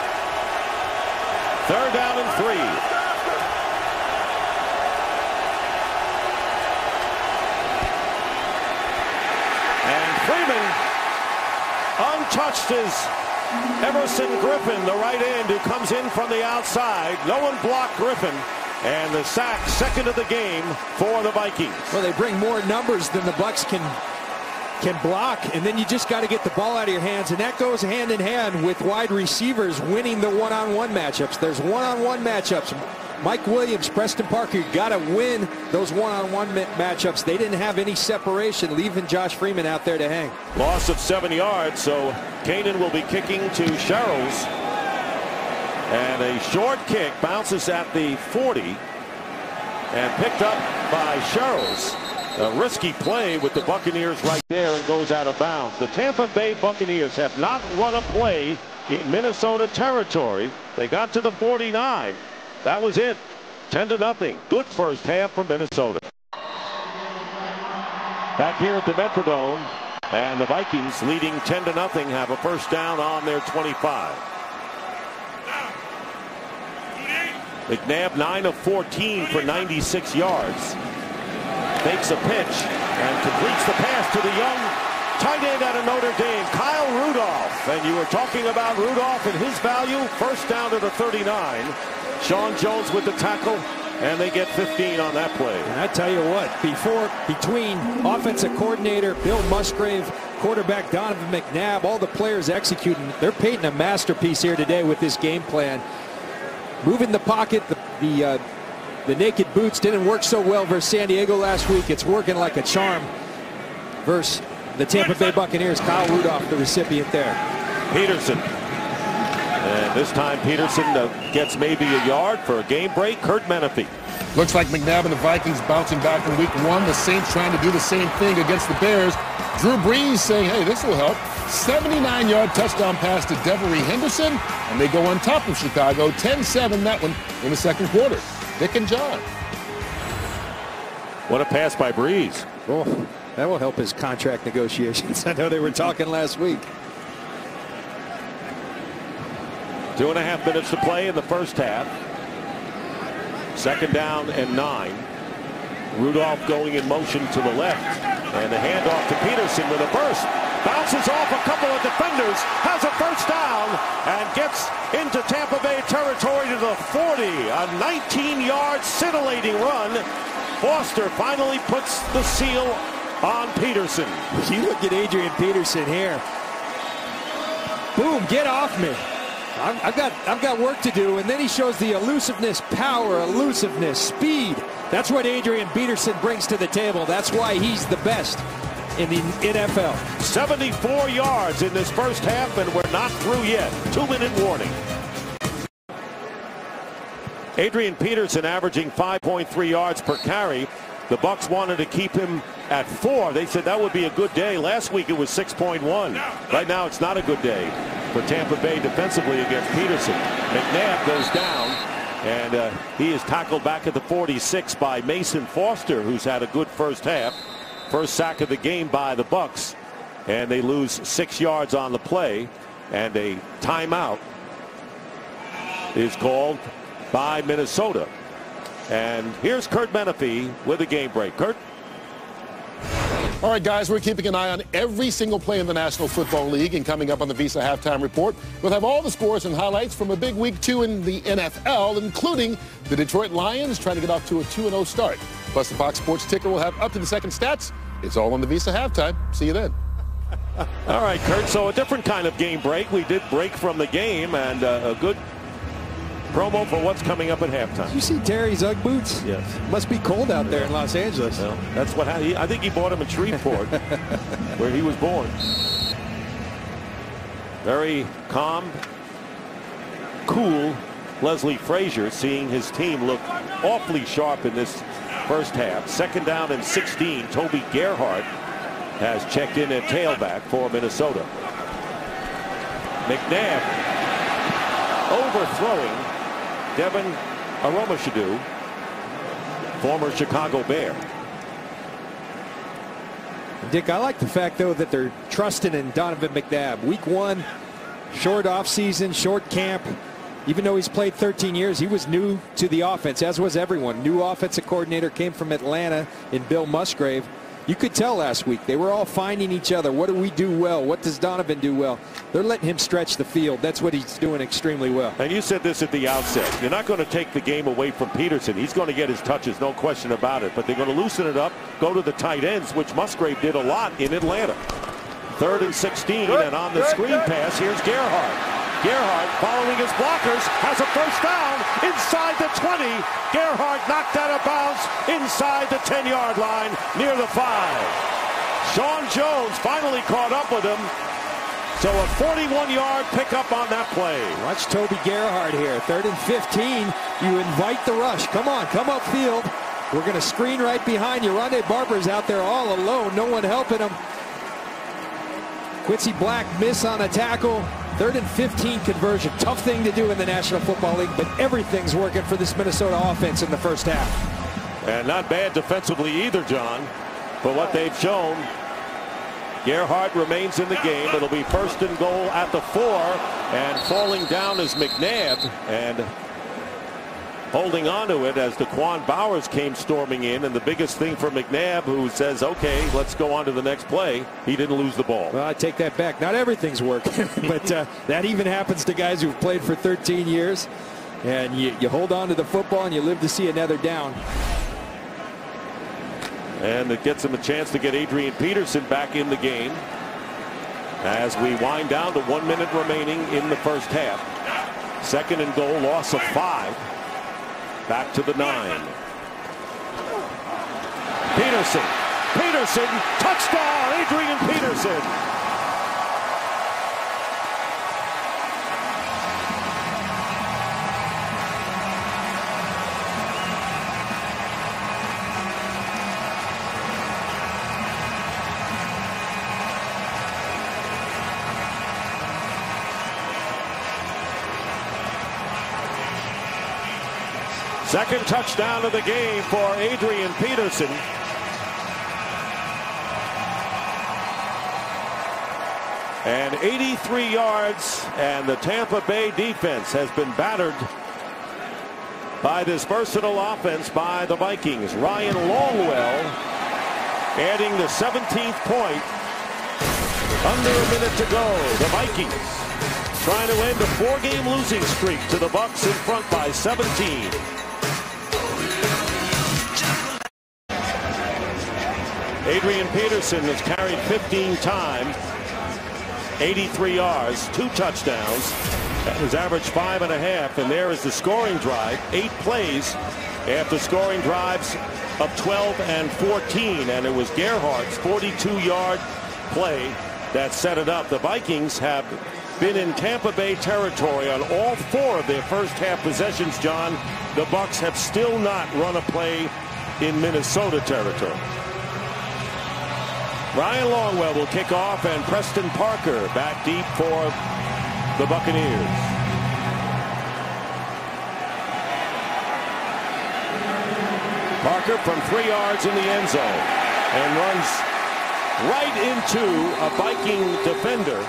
Third down and three. And Freeman untouched is Everson Griffin, the right end, who comes in from the outside. No one blocked Griffin. And the sack, second of the game for the Vikings. Well, they bring more numbers than the Bucs can can block, and then you just got to get the ball out of your hands, and that goes hand in hand with wide receivers winning the one-on-one matchups. There's one-on-one matchups. Mike Williams, Preston Parker, you got to win those one-on-one matchups. They didn't have any separation, leaving Josh Freeman out there to hang. Loss of seven yards, so Kanan will be kicking to Sherrills. And a short kick bounces at the forty and picked up by Sherrills. A risky play with the Buccaneers right there, and goes out of bounds. The Tampa Bay Buccaneers have not run a play in Minnesota territory. They got to the forty-nine. That was it. ten to nothing. Good first half for Minnesota. Back here at the Metrodome, and the Vikings leading ten to nothing have a first down on their twenty-five. McNabb nine of fourteen for ninety-six yards. Makes a pitch and completes the pass to the young tight end out of Notre Dame, Kyle Rudolph. And you were talking about Rudolph and his value. First down to the thirty-nine. Sean Jones with the tackle, and they get fifteen on that play. And I tell you what, before between offensive coordinator Bill Musgrave, quarterback Donovan McNabb, all the players executing, they're painting a masterpiece here today with this game plan. Moving the pocket, the the, uh, the naked boots didn't work so well versus San Diego last week. It's working like a charm versus the Tampa Bay Buccaneers. Kyle Rudolph, the recipient there. Peterson. And this time Peterson uh, gets maybe a yard for a game break. Kurt Menefee. Looks like McNabb and the Vikings bouncing back in week one. The Saints trying to do the same thing against the Bears. Drew Brees saying, hey, this will help. seventy-nine yard touchdown pass to Devery Henderson, and they go on top of Chicago. ten seven that one in the second quarter. Vic and John. What a pass by Brees. Oh, that will help his contract negotiations. I know they were talking last week. Two and a half minutes to play in the first half. Second down and nine. Rudolph going in motion to the left. And the handoff to Peterson with a burst. Bounces off a couple of defenders. Has a first down. And gets into Tampa Bay territory to the forty. A nineteen yard scintillating run. Foster finally puts the seal on Peterson. You look at Adrian Peterson here. Boom, get off me. I've, I've got I've got work to do. And then he shows the elusiveness, power, elusiveness, speed. That's what Adrian Peterson brings to the table. That's why he's the best in the N F L. seventy-four yards in this first half, and we're not through yet. Two minute warning. Adrian Peterson averaging five point three yards per carry. The Bucs wanted to keep him at four. They said that would be a good day. Last week it was six point one. Right now it's not a good day for Tampa Bay defensively against Peterson. McNabb goes down, and uh, he is tackled back at the forty-six by Mason Foster, who's had a good first half. First sack of the game by the Bucs, and they lose six yards on the play, and a timeout is called by Minnesota. And here's Kurt Menefee with a game break. Kurt? All right, guys, we're keeping an eye on every single play in the National Football League, and coming up on the Visa Halftime Report, we'll have all the scores and highlights from a big week two in the N F L, including the Detroit Lions trying to get off to a two and oh start. Plus, the Fox Sports Ticker will have up-to-the-second stats. It's all on the Visa Halftime. See you then. All right, Kurt, so a different kind of game break. We did break from the game, and uh, a good promo for what's coming up at halftime. Did you see Terry's Ugg boots? Yes. Must be cold out there in Los Angeles. Well, that's what he, I think he bought him in Shreveport, where he was born. Very calm, cool Leslie Frazier, seeing his team look awfully sharp in this first half. Second down and sixteen. Toby Gerhart has checked in at tailback for Minnesota. McNabb overthrowing Devin Aromashadu, former Chicago Bear. Dick, I like the fact, though, that they're trusting in Donovan McNabb. Week one, short offseason, short camp. Even though he's played thirteen years, he was new to the offense, as was everyone. New offensive coordinator came from Atlanta in Bill Musgrave. You could tell last week they were all finding each other. What do we do well? What does Donovan do well? They're letting him stretch the field. That's what he's doing extremely well. And you said this at the outset. You're not going to take the game away from Peterson. He's going to get his touches, no question about it. But they're going to loosen it up, go to the tight ends, which Musgrave did a lot in Atlanta. Third and sixteen, good, and on the good, screen good. pass, here's Gerhart. Gerhart, following his blockers, has a first down inside the twenty. Gerhart knocked out of bounds inside the ten yard line near the five. Sean Jones finally caught up with him. So a forty-one yard pickup on that play. Watch Toby Gerhart here. Third and fifteen. You invite the rush. Come on, come upfield. We're going to screen right behind you. Rondé Barber's out there all alone. No one helping him. Quincy Black miss on a tackle. Third and fifteen conversion. Tough thing to do in the National Football League, but everything's working for this Minnesota offense in the first half. And not bad defensively either, John. But what they've shown, Gerhart remains in the game. It'll be first and goal at the four, and falling down is McNabb, and holding on to it as Daquan Bowers came storming in. And the biggest thing for McNabb, who says, okay, let's go on to the next play, he didn't lose the ball. Well, I take that back. Not everything's working, but uh, that even happens to guys who've played for thirteen years. And you, you hold on to the football and you live to see another down. And it gets him a chance to get Adrian Peterson back in the game as we wind down to one minute remaining in the first half. Second and goal, loss of five. Back to the nine. Peterson. Peterson. Touchdown. Adrian Peterson. Second touchdown of the game for Adrian Peterson. And eighty-three yards, and the Tampa Bay defense has been battered by this versatile offense by the Vikings. Ryan Longwell adding the seventeenth point. Under a minute to go. The Vikings trying to end a four-game losing streak to the Bucs in front by seventeen. Adrian Peterson has carried fifteen times, eighty-three yards, two touchdowns. That was average five and a half. And there is the scoring drive. Eight plays after scoring drives of twelve and fourteen. And it was Gerhardt's forty-two yard play that set it up. The Vikings have been in Tampa Bay territory on all four of their first half possessions, John. The Bucs have still not run a play in Minnesota territory. Ryan Longwell will kick off, and Preston Parker back deep for the Buccaneers. Parker from three yards in the end zone and runs right into a Viking defender.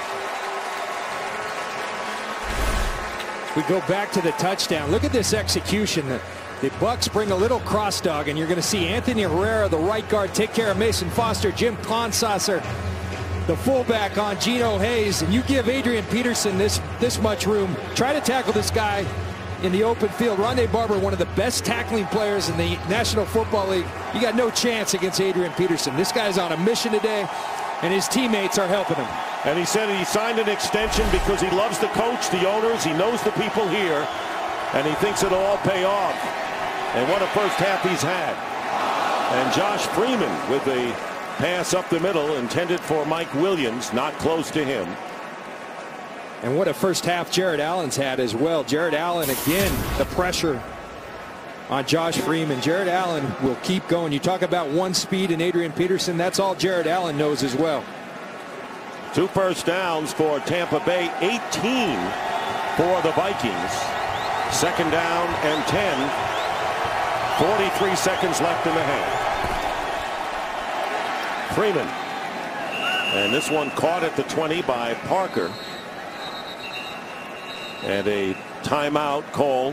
We go back to the touchdown. Look at this execution. The, the Bucs bring a little cross dog, and you're going to see Anthony Herrera, the right guard, take care of Mason Foster. Jim Klonsasser, the fullback, on Geno Hayes, and you give Adrian Peterson this this much room. Try to tackle this guy in the open field. Rondé Barber, one of the best tackling players in the National Football League. You got no chance against Adrian Peterson. This guy's on a mission today, and his teammates are helping him. And he said he signed an extension because he loves the coach, the owners, he knows the people here, and he thinks it'll all pay off. And what a first half he's had. And Josh Freeman with a pass up the middle intended for Mike Williams, not close to him. And what a first half Jared Allen's had as well. Jared Allen, again, the pressure on Josh Freeman. Jared Allen will keep going. You talk about one speed and Adrian Peterson, that's all Jared Allen knows as well. Two first downs for Tampa Bay, eighteen for the Vikings. Second down and ten. forty-three seconds left in the half. Freeman. And this one caught at the twenty by Parker. And a timeout called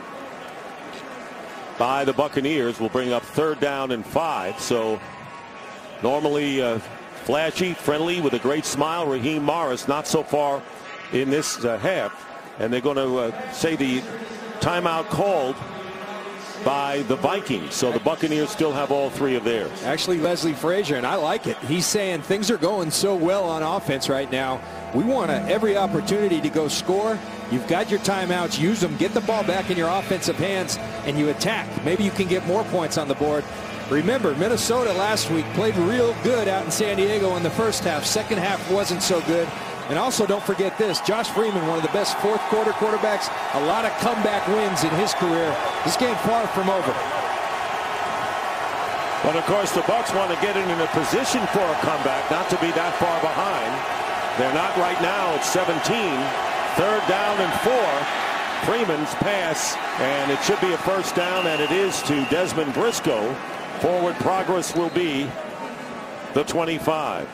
by the Buccaneers will bring up third down and five. So normally uh, flashy, friendly, with a great smile, Raheem Morris, not so far in this uh, half. And they're going to uh, say the timeout called by the Vikings. So the Buccaneers still have all three of theirs. Actually, Leslie Frazier, and I like it. He's saying things are going so well on offense right now. We want a, every opportunity to go score. You've got your timeouts. Use them. Get the ball back in your offensive hands, and you attack. Maybe you can get more points on the board. Remember, Minnesota last week played real good out in San Diego in the first half. Second half wasn't so good. And also, don't forget this, Josh Freeman, one of the best fourth quarter quarterbacks, a lot of comeback wins in his career. This game far from over. But of course, the Bucs want to get in a position for a comeback, not to be that far behind. They're not right now at seventeen. Third down and four. Freeman's pass, and it should be a first down, and it is to Desmond Briscoe. Forward progress will be the twenty-five.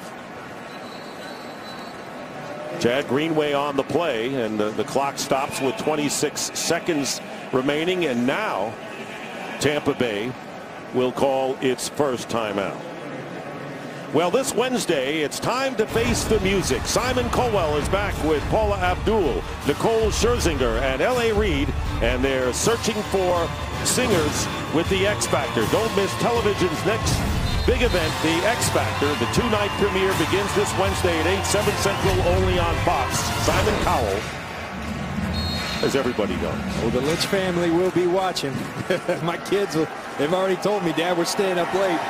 Chad Greenway on the play, and the, the clock stops with twenty-six seconds remaining, and now Tampa Bay will call its first timeout. Well, this Wednesday, it's time to face the music. Simon Cowell is back with Paula Abdul, Nicole Scherzinger, and L A Reid, and they're searching for singers with the X Factor. Don't miss television's next big event, the X Factor. The two-night premiere begins this Wednesday at eight, seven Central, only on Fox. Simon Cowell, as everybody knows. Well, the Lynch family will be watching. My kids, will, they've already told me, Dad, we're staying up late.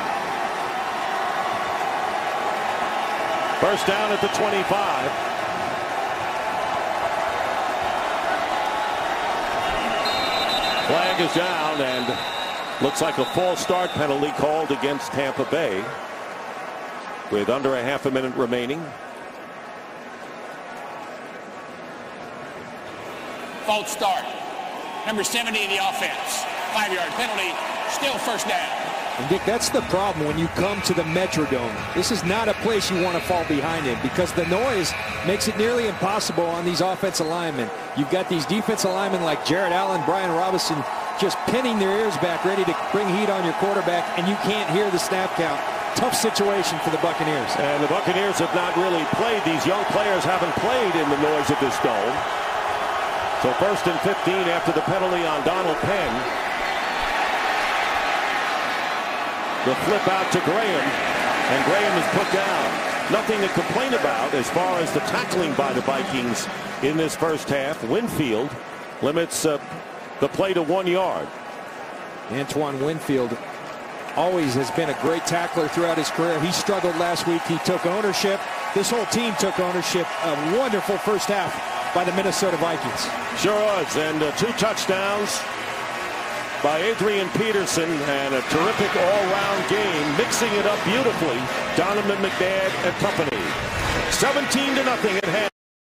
First down at the twenty-five. Flag is down, and looks like a false start penalty called against Tampa Bay with under a half a minute remaining. False start. Number seventy in the offense. Five-yard penalty. Still first down. And Dick, that's the problem when you come to the Metrodome. This is not a place you want to fall behind in because the noise makes it nearly impossible on these offensive linemen. You've got these defensive linemen like Jared Allen, Brian Robinson, just pinning their ears back, ready to bring heat on your quarterback, and you can't hear the snap count. Tough situation for the Buccaneers. And the Buccaneers have not really played. These young players haven't played in the noise of this dome. So first and fifteen after the penalty on Donald Penn. The flip out to Graham, and Graham is put down. Nothing to complain about as far as the tackling by the Vikings in this first half. Winfield limits uh, the play to one yard. Antoine Winfield always has been a great tackler throughout his career. He struggled last week. He took ownership. This whole team took ownership. A wonderful first half by the Minnesota Vikings. Sure was. And uh, two touchdowns by Adrian Peterson, and a terrific all-round game, mixing it up beautifully. Donovan McNabb and company. seventeen to nothing at half.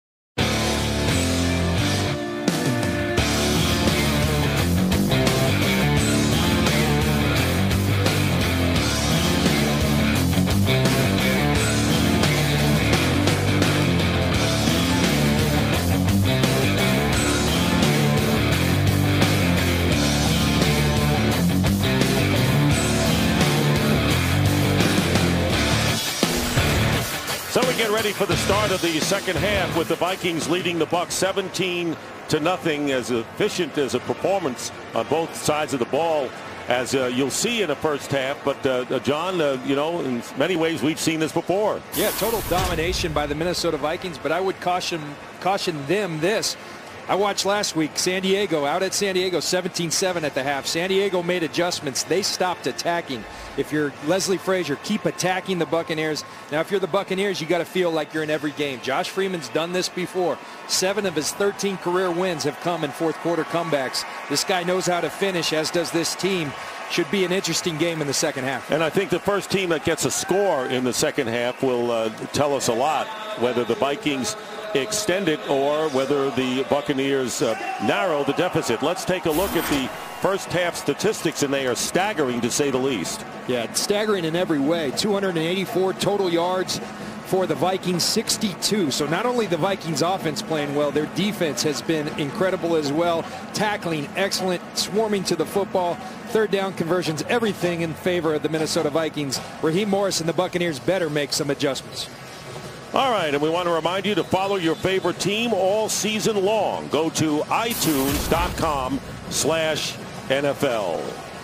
So we get ready for the start of the second half with the Vikings leading the Bucs seventeen to nothing. As efficient as a performance on both sides of the ball as uh, you'll see in the first half. But uh, John, uh, you know, in many ways we've seen this before. Yeah, total domination by the Minnesota Vikings. But I would caution caution them this. I watched last week San Diego out at San Diego seventeen seven at the half. San Diego made adjustments. They stopped attacking. If you're Leslie Frazier, keep attacking the Buccaneers. Now, if you're the Buccaneers, you got to feel like you're in every game. Josh Freeman's done this before. Seven of his thirteen career wins have come in fourth quarter comebacks. This guy knows how to finish, as does this team. Should be an interesting game in the second half. And I think the first team that gets a score in the second half will uh, tell us a lot, whether the Vikings extend it or whether the Buccaneers uh, narrow the deficit. Let's take a look at the first half statistics, and they are staggering to say the least. Yeah, staggering in every way. two hundred eighty-four total yards for the Vikings, sixty-two. So not only the Vikings offense playing well, their defense has been incredible as well. Tackling excellent, swarming to the football, third down conversions, everything in favor of the Minnesota Vikings. Raheem Morris and the Buccaneers better make some adjustments. All right, and we want to remind you to follow your favorite team all season long. Go to itunes dot com slash N F L.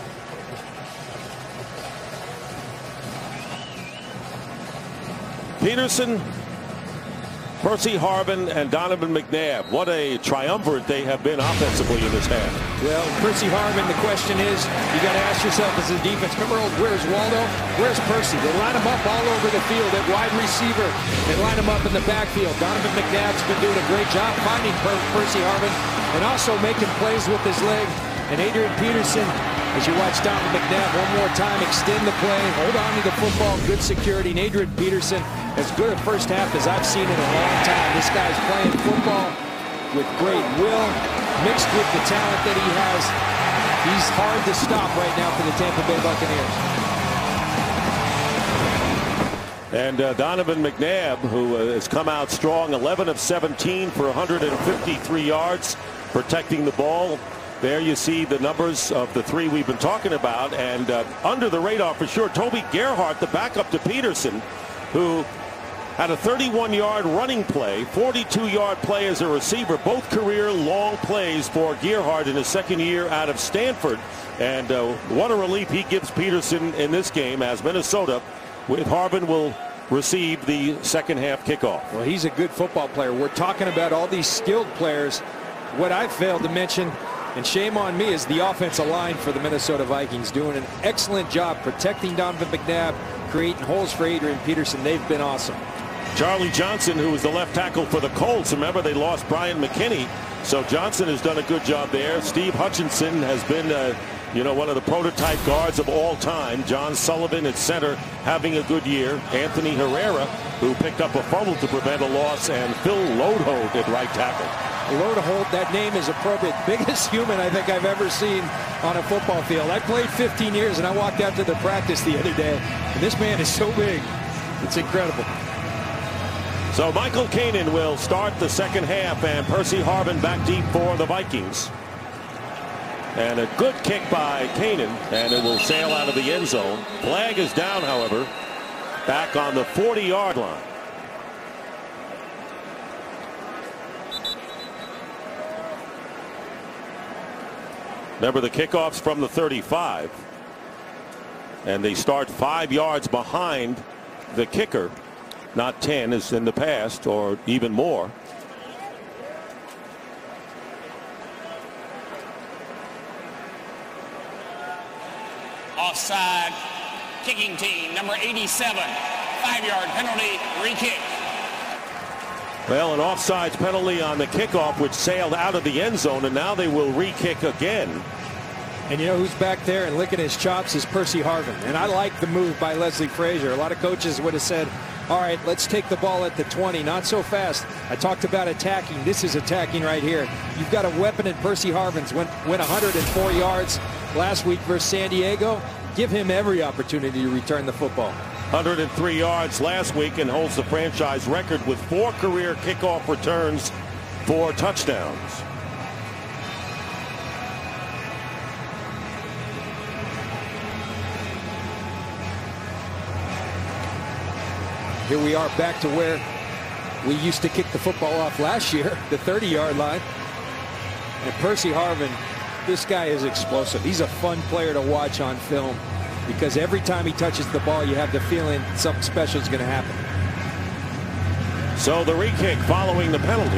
Peterson, Percy Harvin, and Donovan McNabb. What a triumvirate they have been offensively in this half. Well, Percy Harvin, the question is, you got to ask yourself as a defense, remember, where's Waldo? Where's Percy? They line him up all over the field at wide receiver. They line him up in the backfield. Donovan McNabb's been doing a great job finding per Percy Harvin and also making plays with his leg. And Adrian Peterson, as you watch Donovan McNabb one more time, extend the play, hold on to the football, good security. And Adrian Peterson, as good a first half as I've seen in a long time. This guy's playing football with great will, mixed with the talent that he has. He's hard to stop right now for the Tampa Bay Buccaneers. And uh, Donovan McNabb, who uh, has come out strong, eleven of seventeen for one hundred fifty-three yards, protecting the ball. There you see the numbers of the three we've been talking about. And uh, under the radar for sure, Toby Gerhart, the backup to Peterson, who had a thirty-one yard running play, forty-two yard play as a receiver, both career long plays for Gerhart in his second year out of Stanford. And uh, what a relief he gives Peterson in this game, as Minnesota, with Harvin, will receive the second half kickoff. Well, he's a good football player. We're talking about all these skilled players. What I failed to mention, and shame on me, is the offensive line for the Minnesota Vikings doing an excellent job protecting Donovan McNabb, creating holes for Adrian Peterson. They've been awesome. Charlie Johnson, who was the left tackle for the Colts. Remember, they lost Brian McKinney, so Johnson has done a good job there. Steve Hutchinson has been, uh, you know, one of the prototype guards of all time. John Sullivan at center having a good year. Anthony Herrera, who picked up a fumble to prevent a loss, and Phil Lodeholt at right tackle. Lodeholt, that name is appropriate. Biggest human I think I've ever seen on a football field. I played fifteen years, and I walked out to the practice the other day, and this man is so big. It's incredible. So Michael Kanan will start the second half, and Percy Harvin back deep for the Vikings. And a good kick by Kanan, and it will sail out of the end zone. Flag is down, however, back on the forty yard line. Remember, the kickoff's from the thirty-five, and they start five yards behind the kicker, not ten as in the past, or even more. Offside, kicking team, number eighty-seven, five-yard penalty, re-kick. Well, an offsides penalty on the kickoff, which sailed out of the end zone, and now they will re-kick again. And you know who's back there and licking his chops is Percy Harvin. And I like the move by Leslie Frazier. A lot of coaches would have said, all right, let's take the ball at the twenty. Not so fast. I talked about attacking. This is attacking right here. You've got a weapon in Percy Harvin. Went, went one hundred four yards last week versus San Diego. Give him every opportunity to return the football. one hundred three yards last week and holds the franchise record with four career kickoff returns for touchdowns. Here we are back to where we used to kick the football off last year, the thirty yard line. And Percy Harvin, this guy is explosive. He's a fun player to watch on film because every time he touches the ball, you have the feeling something special is going to happen. So the re-kick following the penalty.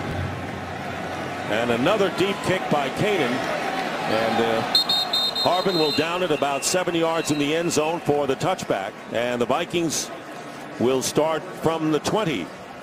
And another deep kick by Kanan. And uh, Harvin will down it about seven yards in the end zone for the touchback. And the Vikings will start from the twenty.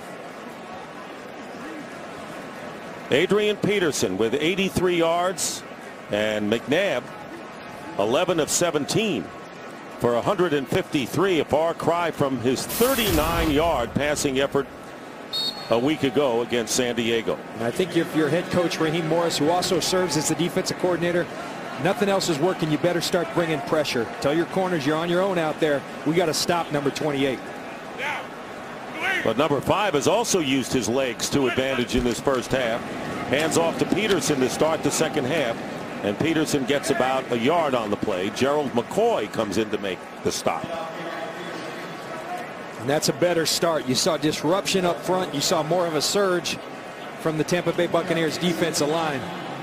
Adrian Peterson with eighty-three yards, and McNabb eleven of seventeen for one hundred fifty-three, a far cry from his thirty-nine yard passing effort a week ago against San Diego. And I think if you're head coach Raheem Morris, who also serves as the defensive coordinator, nothing else is working. You better start bringing pressure. Tell your corners you're on your own out there. We got to stop number twenty-eight. But number five has also used his legs to advantage in this first half. Hands off to Peterson to start the second half. And Peterson gets about a yard on the play. Gerald McCoy comes in to make the stop. And that's a better start. You saw disruption up front. You saw more of a surge from the Tampa Bay Buccaneers defensive line.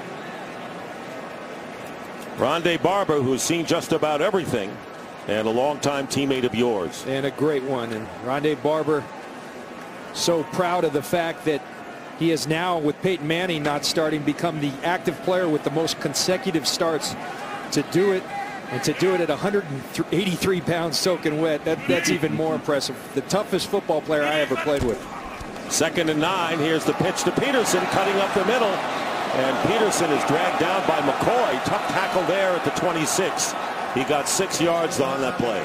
Rondé Barber, who's seen just about everything, and a longtime teammate of yours. And a great one. And Rondé Barber, so proud of the fact that he is now, with Peyton Manning not starting, become the active player with the most consecutive starts. To do it, and to do it at one hundred eighty-three pounds soaking wet, that, that's even more impressive. The toughest football player I ever played with. Second and nine. Here's the pitch to Peterson, cutting up the middle. And Peterson is dragged down by McCoy. Tough tackle there at the twenty-six. He got six yards on that play.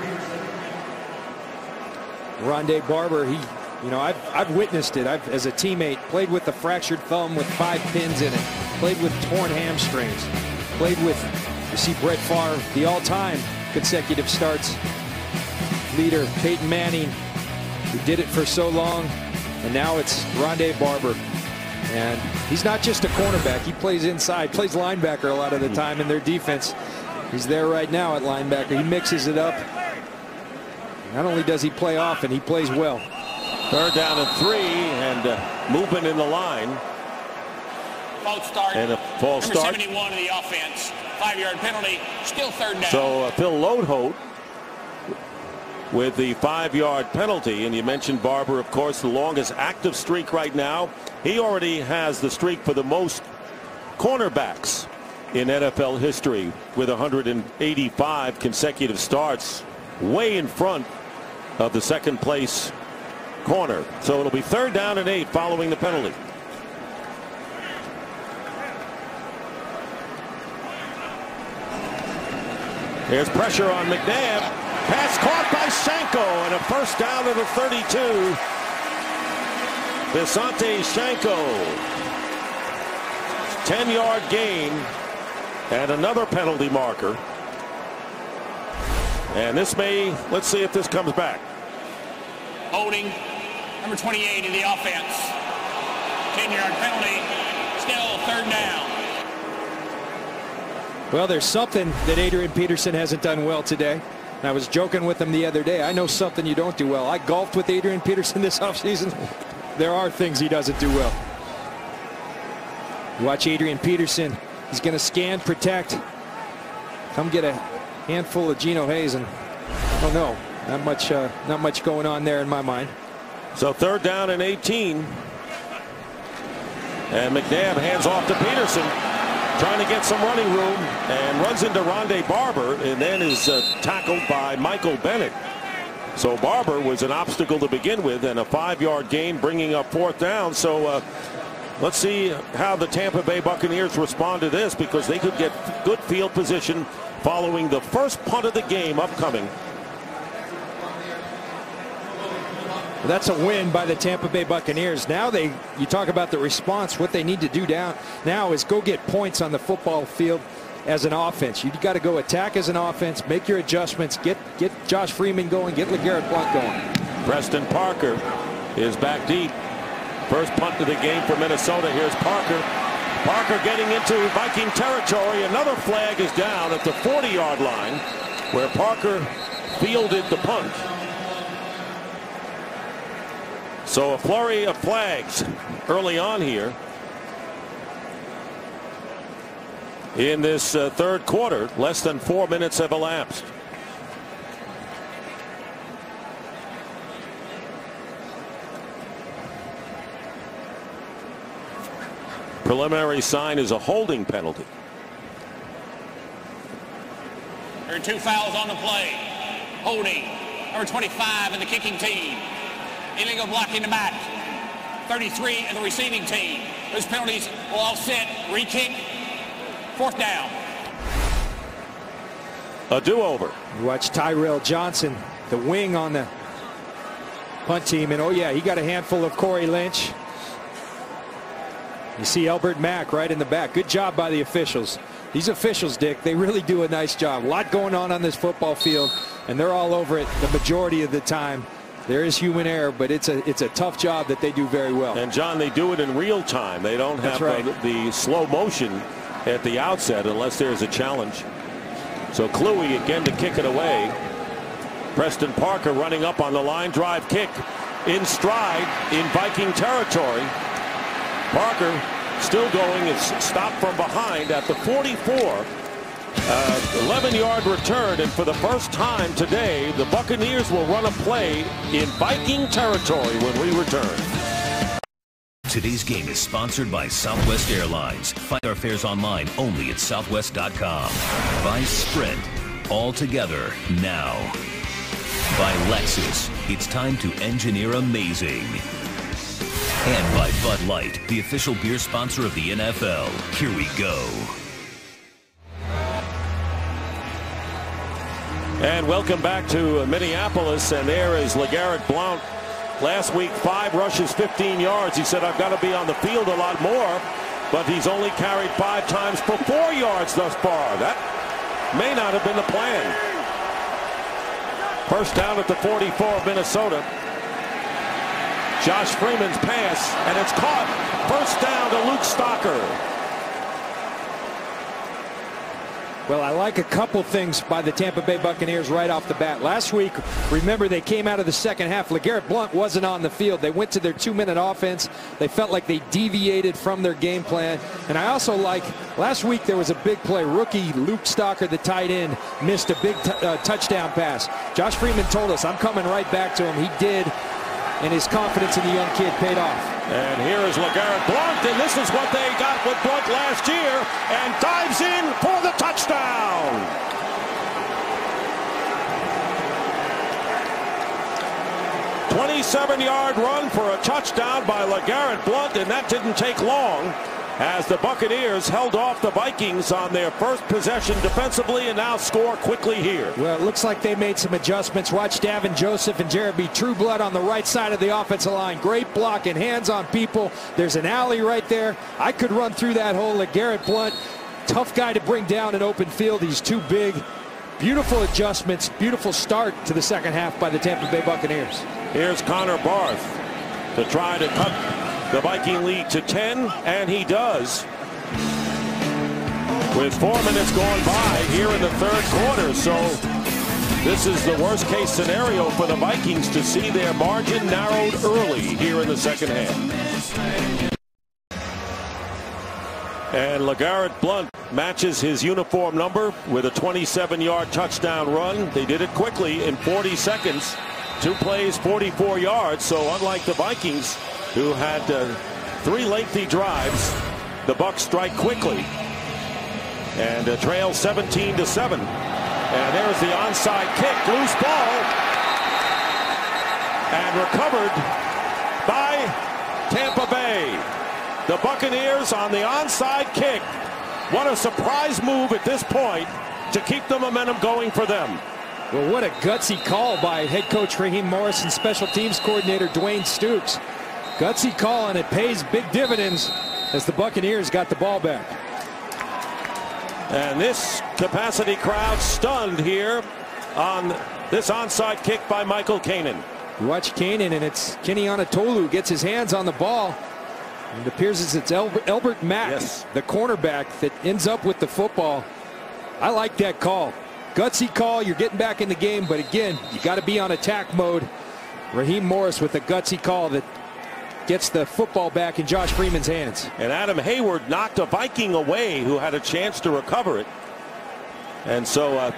Rondé Barber, he, you know, I've, I've witnessed it. I've, as a teammate, played with a fractured thumb with five pins in it. Played with torn hamstrings. Played with, you see Brett Favre, the all-time consecutive starts leader, Peyton Manning, who did it for so long. And now it's Rondé Barber. And he's not just a cornerback. He plays inside, plays linebacker a lot of the time in their defense. He's there right now at linebacker. He mixes it up. Not only does he play often, he plays well. Third down and three, and uh, movement in the line. False start. And a false Number start. seventy-one of the offense. Five-yard penalty. Still third down. So uh, Phil Lodeholt with the five-yard penalty. And you mentioned Barber, of course, the longest active streak right now. He already has the streak for the most cornerbacks in N F L history with one hundred eighty-five consecutive starts, way in front of the second place corner. So it'll be third down and eight following the penalty. There's pressure on McNabb. Pass caught by Shanko, and a first down at the thirty-two. Visanthe Shanko ten yard gain and another penalty marker. And this may, let's see if this comes back. Holding number twenty-eight in the offense. ten yard penalty. Still third down. Well, there's something that Adrian Peterson hasn't done well today. And I was joking with him the other day. I know something you don't do well. I golfed with Adrian Peterson this offseason. There are things he doesn't do well. Watch Adrian Peterson. He's going to scan, protect. Come get a handful of Geno Hayes, and oh no, not much, uh, not much going on there in my mind. So third down and eighteen. And McNabb hands off to Peterson, trying to get some running room, and runs into Rondé Barber, and then is uh, tackled by Michael Bennett. So Barber was an obstacle to begin with, and a five yard gain, bringing up fourth down. So uh, let's see how the Tampa Bay Buccaneers respond to this, because they could get good field position following the first punt of the game upcoming. That's a win by the Tampa Bay Buccaneers. Now they, you talk about the response, what they need to do down now is go get points on the football field as an offense. You got to go attack as an offense, make your adjustments, get get Josh Freeman going, get LeGarrette Blount going. Preston Parker is back deep. First punt of the game for Minnesota. Here's Parker. Parker getting into Viking territory. Another flag is down at the forty yard line, where Parker fielded the punt. So a flurry of flags early on here in this uh, third quarter. Less than four minutes have elapsed. Preliminary sign is a holding penalty. There are two fouls on the play. Holding number twenty-five in the kicking team. Illegal blocking the back. thirty-three in the receiving team. Those penalties will offset. Re-kick. Fourth down. A do-over. Watch Tyrell Johnson, the wing on the punt team. And oh yeah, he got a handful of Corey Lynch. You see Albert Mack right in the back. Good job by the officials. These officials, Dick, they really do a nice job. A lot going on on this football field, and they're all over it the majority of the time. There is human error, but it's a it's a tough job that they do very well. And John, they do it in real time. They don't have right. uh, the slow motion at the outset unless there's a challenge. So Kluwe again to kick it away. Preston Parker running up on the line drive kick in stride in Viking territory. Parker still going. It's stopped from behind at the forty-four. Uh, eleven yard return, and for the first time today, the Buccaneers will run a play in Viking territory when we return. Today's game is sponsored by Southwest Airlines. Find our fares online only at southwest dot com. By Sprint, all together now. By Lexus, it's time to engineer amazing. And by Bud Light, the official beer sponsor of the N F L. Here we go. And welcome back to Minneapolis, and there is LeGarrette Blount. Last week, five rushes, fifteen yards. He said, I've got to be on the field a lot more, but he's only carried five times for four yards thus far. That may not have been the plan. First down at the forty-four of Minnesota. Josh Freeman's pass, and it's caught. First down to Luke Stocker. Well, I like a couple things by the Tampa Bay Buccaneers right off the bat. Last week, remember, they came out of the second half. LeGarrette Blount wasn't on the field. They went to their two-minute offense. They felt like they deviated from their game plan. And I also like, last week there was a big play. Rookie Luke Stocker, the tight end, missed a big uh, touchdown pass. Josh Freeman told us, I'm coming right back to him. He did, and his confidence in the young kid paid off. And here is LeGarrette Blount, and this is what they got with Blount last year, and dives in for the touchdown. twenty-seven yard run for a touchdown by LeGarrette Blount, and that didn't take long. as the Buccaneers held off the Vikings on their first possession defensively and now score quickly here. Well, it looks like they made some adjustments. Watch Davin Joseph and Jeremy Trueblood on the right side of the offensive line. Great blocking, hands on people. There's an alley right there. I could run through that hole. LeGarrette Blount, tough guy to bring down in open field. He's too big. Beautiful adjustments, beautiful start to the second half by the Tampa Bay Buccaneers. Here's Connor Barth to try to cut the Viking lead to ten, and he does. With four minutes gone by here in the third quarter, so this is the worst case scenario for the Vikings to see their margin narrowed early here in the second half. And LeGarrette Blount matches his uniform number with a twenty-seven yard touchdown run. They did it quickly in forty seconds. Two plays, forty-four yards. So unlike the Vikings, who had uh, three lengthy drives, the Bucs strike quickly and uh, trail seventeen to seven. And there's the onside kick, loose ball, and recovered by Tampa Bay. The Buccaneers on the onside kick. What a surprise move at this point to keep the momentum going for them. Well, what a gutsy call by head coach Raheem Morris and special teams coordinator Dwayne Stukes. Gutsy call, and it pays big dividends as the Buccaneers got the ball back. And this capacity crowd stunned here on this onside kick by Michael Kanan. You watch Kanan, and it's Kenny Anatolu gets his hands on the ball. It appears as it's Elbert, Elbert Mack, yes, the cornerback, that ends up with the football. I like that call. Gutsy call. You're getting back in the game, but again, you got to be on attack mode. Raheem Morris with a gutsy call that gets the football back in Josh Freeman's hands. And Adam Hayward knocked a Viking away who had a chance to recover it. And so uh,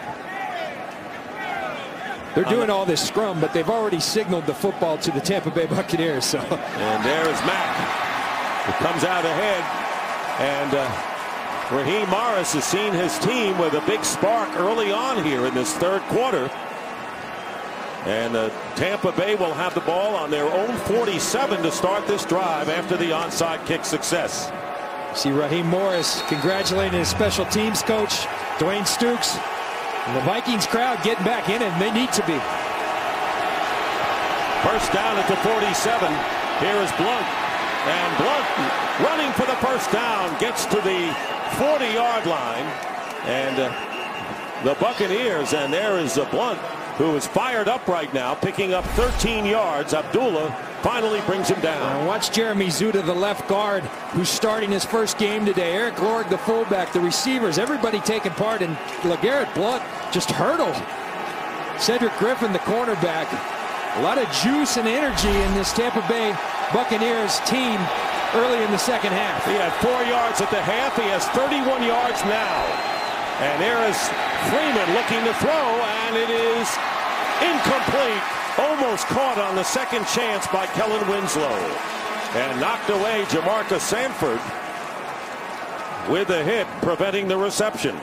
they're doing all this scrum, but they've already signaled the football to the Tampa Bay Buccaneers. So. And there is Mack. It comes out ahead, and uh, Raheem Morris has seen his team with a big spark early on here in this third quarter. And uh, Tampa Bay will have the ball on their own forty-seven to start this drive after the onside kick success. See Raheem Morris congratulating his special teams coach, Dwayne Stukes. And the Vikings crowd getting back in, and they need to be. First down at the forty-seven. Here is Blount. And Blount running for the first down, gets to the forty yard line. And uh, the Buccaneers, and there is uh, Blount, who is fired up right now, picking up thirteen yards. Abdullah finally brings him down. And watch Jeremy Zuta, the left guard, who's starting his first game today. Eric Lorg, the fullback, the receivers, everybody taking part. And LeGarrette Blount just hurdled Cedric Griffin, the cornerback. A lot of juice and energy in this Tampa Bay Buccaneers team early in the second half. He had four yards at the half. He has thirty-one yards now. And there is Freeman looking to throw, and it is incomplete. Almost caught on the second chance by Kellen Winslow. And knocked away Jamarcus Sanford with a hit, preventing the reception.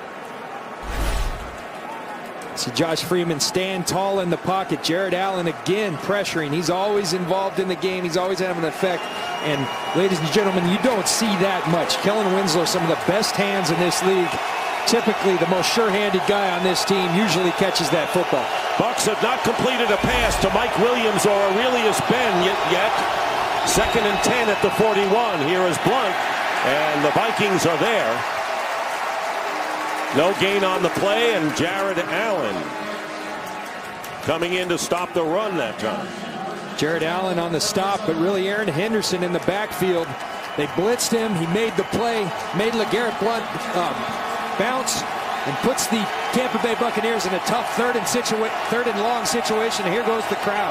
See Josh Freeman stand tall in the pocket. Jared Allen again pressuring. He's always involved in the game. He's always having an effect. And ladies and gentlemen, you don't see that much. Kellen Winslow, some of the best hands in this league. Typically the most sure-handed guy on this team, usually catches that football. Bucs have not completed a pass to Mike Williams or Aurelius Ben yet. yet. Second and ten at the forty-one. Here is Blount, and the Vikings are there. No gain on the play, and Jared Allen coming in to stop the run that time. Jared Allen on the stop, but really Aaron Henderson in the backfield. They blitzed him. He made the play, made LeGarrette Blount um, bounce, and puts the Tampa Bay Buccaneers in a tough third and, situa third and long situation. And here goes the crowd.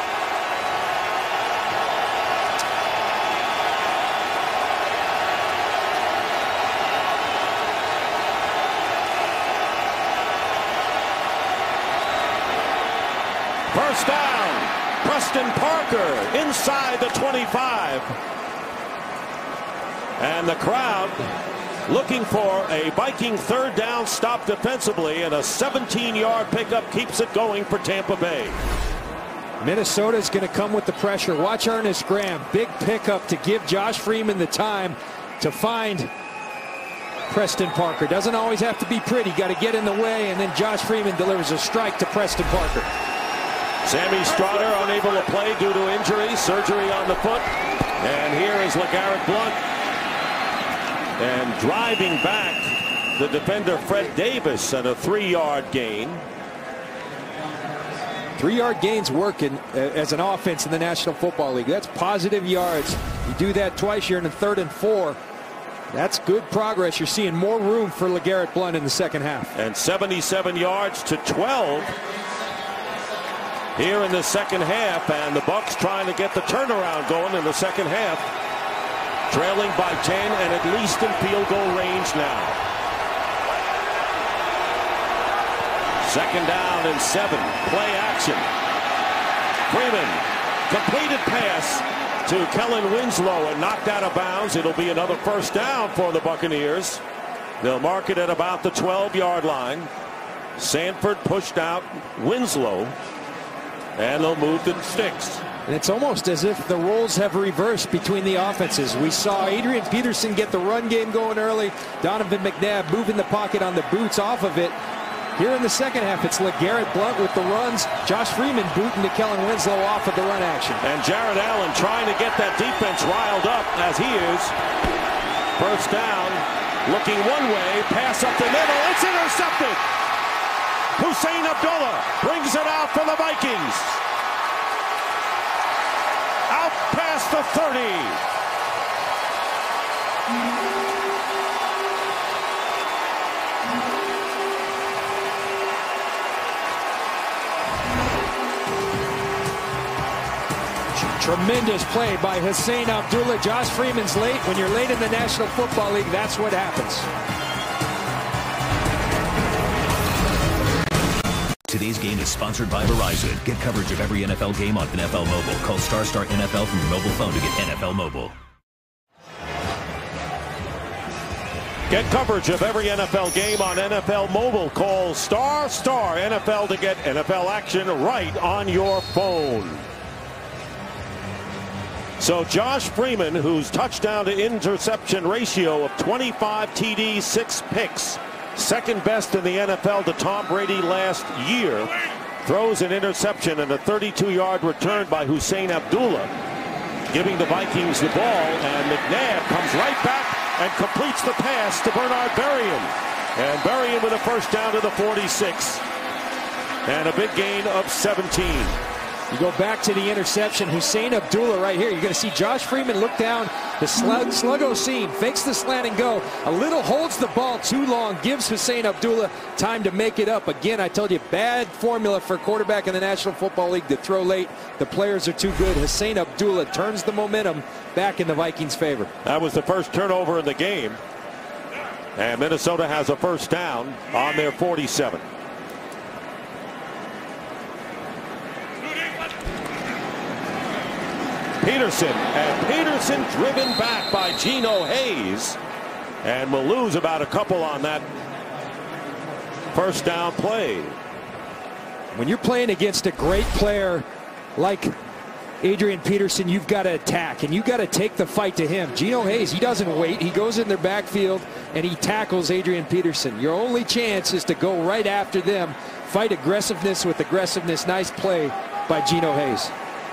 First down, Preston Parker inside the twenty-five. And the crowd looking for a Viking third down stop defensively, and a seventeen yard pickup keeps it going for Tampa Bay. Minnesota's going to come with the pressure. Watch Ernest Graham. Big pickup to give Josh Freeman the time. to find Preston Parker. Doesn't always have to be pretty. Got to get in the way, and then Josh Freeman delivers a strike to Preston Parker. Sammy Strotter unable to play due to injury, surgery on the foot. And here is LeGarrette Blount. And driving back the defender Fred Davis and a three-yard gain. Three-yard gains work in, uh, as an offense in the National Football League. That's positive yards. You do that twice, you're in the third and four. That's good progress. You're seeing more room for LeGarrette Blount in the second half. And seventy-seven yards to twelve here in the second half. And the Bucs trying to get the turnaround going in the second half. Trailing by ten and at least in field goal range now. Second down and seven. Play action. Freeman. Completed pass to Kellen Winslow and knocked out of bounds. It'll be another first down for the Buccaneers. They'll mark it at about the twelve-yard line. Sanford pushed out Winslow, and they'll move the sticks. And it's almost as if the roles have reversed between the offenses. We saw Adrian Peterson get the run game going early. Donovan McNabb moving the pocket on the boots off of it. Here in the second half, it's LeGarrette Blount with the runs. Josh Freeman booting to Kellen Winslow off of the run action. And Jared Allen trying to get that defense riled up as he is. First down, looking one way, pass up the middle. It's intercepted. Hussein Abdullah brings it out for the Vikings. Out past the thirty. Tremendous play by Hussein Abdullah. Josh Freeman's late. When you're late in the National Football League, that's what happens. Today's game is sponsored by Verizon. Get coverage of every N F L game on N F L Mobile. Call Star Star N F L from your mobile phone to get N F L Mobile. Get coverage of every N F L game on N F L Mobile. Call Star Star N F L to get N F L action right on your phone. So Josh Freeman, whose touchdown to interception ratio of twenty-five T Ds, six picks, second best in the N F L to Tom Brady last year, throws an interception and a thirty-two-yard return by Hussein Abdullah, giving the Vikings the ball, and McNabb comes right back and completes the pass to Bernard Berrien. And Berrien with a first down to the forty-six. And a big gain of seventeen. You go back to the interception. Hussein Abdullah right here. You're going to see Josh Freeman look down the slug, sluggo seam, fakes the slant and go. A little holds the ball too long, gives Hussein Abdullah time to make it up. Again, I told you, bad formula for a quarterback in the National Football League to throw late. The players are too good. Hussein Abdullah turns the momentum back in the Vikings' favor. That was the first turnover in the game. And Minnesota has a first down on their forty-seven. Peterson, and Peterson driven back by Geno Hayes, and will lose about a couple on that first down play. When you're playing against a great player like Adrian Peterson, you've got to attack, and you've got to take the fight to him. Geno Hayes, he doesn't wait. He goes in their backfield, and he tackles Adrian Peterson. Your only chance is to go right after them, fight aggressiveness with aggressiveness. Nice play by Geno Hayes.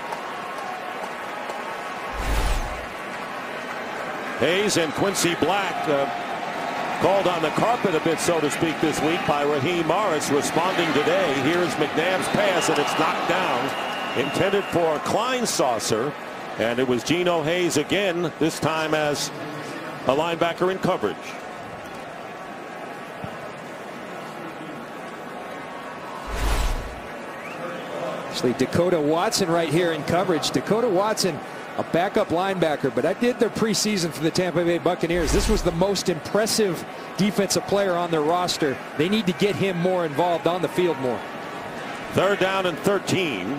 Hayes and Quincy Black uh, called on the carpet a bit, so to speak, this week by Raheem Morris, responding today. Here's McNabb's pass, and it's knocked down, intended for a Klein saucer, and it was Geno Hayes again, this time as a linebacker in coverage. Actually, Dakota Watson right here in coverage. Dakota Watson, a backup linebacker, but I did their preseason for the Tampa Bay Buccaneers. This was the most impressive defensive player on their roster. They need to get him more involved on the field more. Third down and thirteen.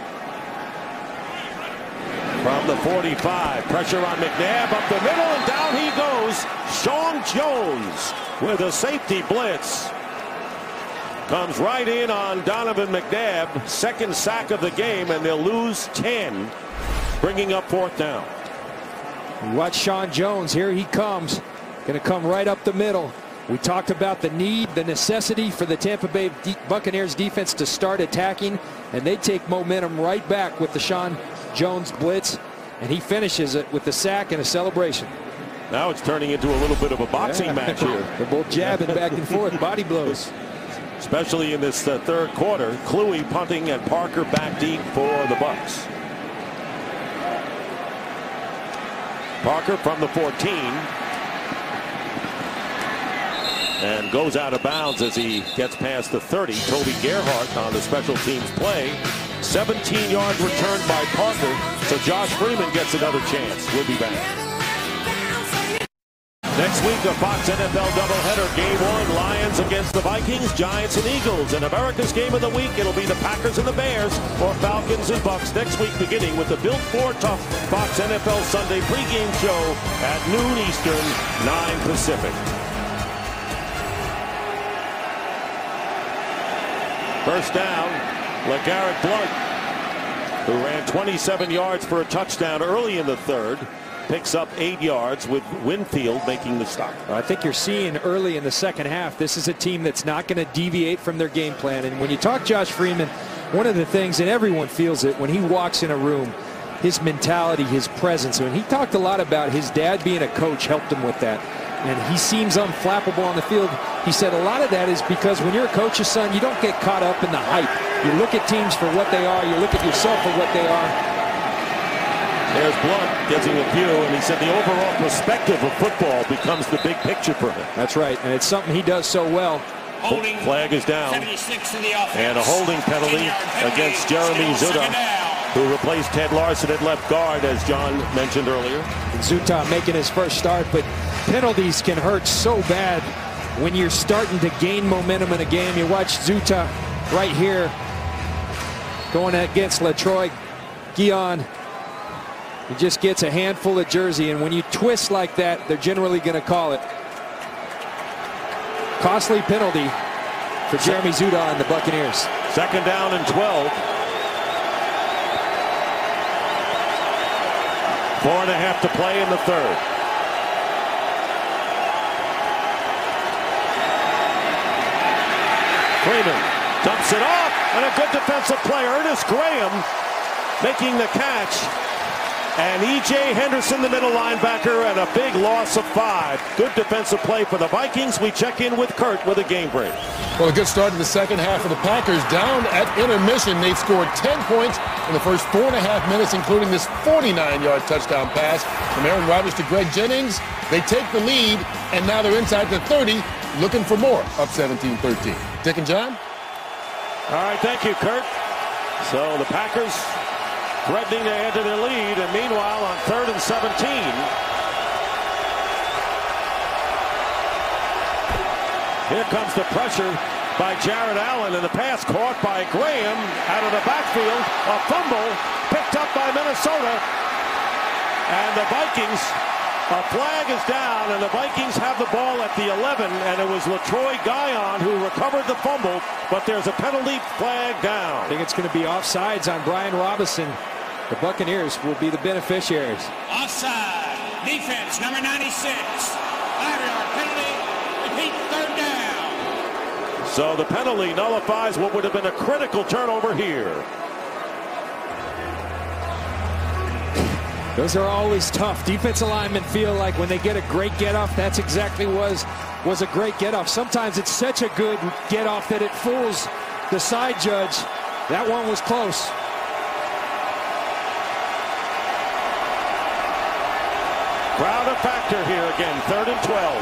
From the forty-five, pressure on McNabb up the middle, and down he goes. Sean Jones with a safety blitz. Comes right in on Donovan McNabb. Second sack of the game, and they'll lose ten. Bringing up fourth down. Watch Sean Jones. Here he comes. Going to come right up the middle. We talked about the need, the necessity for the Tampa Bay Buccaneers defense to start attacking, and they take momentum right back with the Sean Jones blitz, and he finishes it with the sack and a celebration. Now it's turning into a little bit of a boxing yeah. match here. They're both jabbing back and forth, body blows. Especially in this uh, third quarter. Kluwe punting and Parker back deep for the Bucs. Parker from the fourteen. And goes out of bounds as he gets past the thirty. Toby Gerhart on the special teams play. seventeen yard return by Parker. So Josh Freeman gets another chance. We'll be back. Next week, a Fox N F L doubleheader. Game one, Lions against the Vikings, Giants and Eagles. And America's Game of the Week, it'll be the Packers and the Bears, or Falcons and Bucks next week, beginning with the Built Ford Tough Fox N F L Sunday pregame show at noon Eastern, nine Pacific. First down, LeGarrette Blount, who ran twenty-seven yards for a touchdown early in the third, picks up eight yards with Winfield making the stop. I think you're seeing early in the second half, this is a team that's not going to deviate from their game plan. And when you talk Josh Freeman, one of the things, and everyone feels it, when he walks in a room, his mentality, his presence, and he talked a lot about his dad being a coach helped him with that. And he seems unflappable on the field. He said a lot of that is because when you're a coach's son, you don't get caught up in the hype. You look at teams for what they are. You look at yourself for what they are. There's Blount getting a few, and he said the overall perspective of football becomes the big picture for him. That's right, and it's something he does so well. Holding flag is down, seventy-six in the offense. And a holding penalty against Jeremy Zuttah, who replaced Ted Larson at left guard, as John mentioned earlier. And Zuttah making his first start, but penalties can hurt so bad when you're starting to gain momentum in a game. You watch Zuttah right here going against LaTroy Guion. He just gets a handful of jersey, and when you twist like that, they're generally going to call it. Costly penalty for Jeremy Zuttah and the Buccaneers. Second down and twelve. Four and a half to play in the third. Freeman dumps it off, and a good defensive play. Ernest Graham making the catch. And E J Henderson, the middle linebacker, and a big loss of five. Good defensive play for the Vikings. We check in with Kurt with a game break. Well, a good start to the second half of the Packers. Down at intermission, they've scored ten points in the first four and a half minutes, including this forty-nine yard touchdown pass from Aaron Rodgers to Greg Jennings. They take the lead, and now they're inside the thirty, looking for more, up seventeen thirteen. Dick and John? All right, thank you, Kurt. So the Packers threatening to add to their lead, and meanwhile on third and seventeen. Here comes the pressure by Jared Allen, and the pass caught by Graham out of the backfield. A fumble picked up by Minnesota, and the Vikings, a flag is down, and the Vikings have the ball at the eleven, and it was LaTroy Guion who recovered the fumble, but there's a penalty flag down. I think it's going to be offsides on Brian Robinson. The Buccaneers will be the beneficiaries. Offside. Defense, number ninety-six. Five-yard penalty. Repeat, third down. So the penalty nullifies what would have been a critical turnover here. Those are always tough. Defensive linemen feel like when they get a great get-off, that's exactly was, was a great get-off. Sometimes it's such a good get-off that it fools the side judge. That one was close. Crowd a factor here again, third and twelve.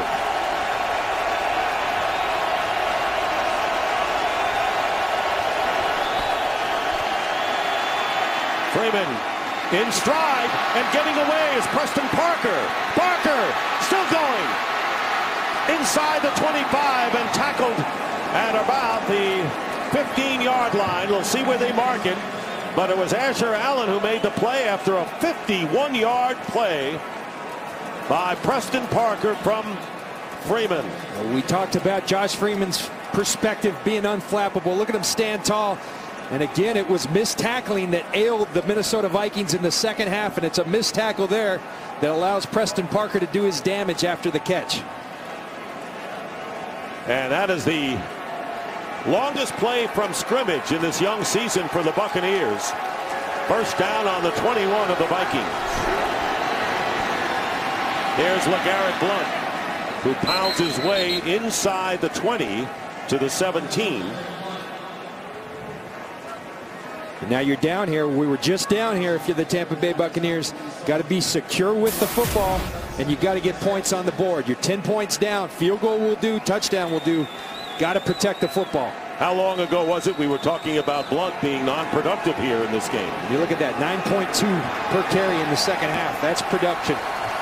Freeman in stride and getting away is Preston Parker. Parker still going inside the twenty-five and tackled at about the fifteen yard line. We'll see where they mark it, but it was Asher Allen who made the play after a fifty-one yard play by Preston Parker from Freeman. We talked about Josh Freeman's perspective being unflappable. Look at him stand tall And again, it was missed tackling that ailed the Minnesota Vikings in the second half, and it's a missed tackle there that allows Preston Parker to do his damage after the catch. And that is the longest play from scrimmage in this young season for the Buccaneers. First down on the twenty-one of the Vikings. Here's LeGarrette Blount, who pounds his way inside the twenty to the seventeen. And now you're down here. We were just down here. If you're the Tampa Bay Buccaneers, got to be secure with the football, and you got to get points on the board. You're ten points down. Field goal will do. Touchdown will do. Got to protect the football. How long ago was it we were talking about Blount being non-productive here in this game? You look at that, nine point two per carry in the second half. That's production.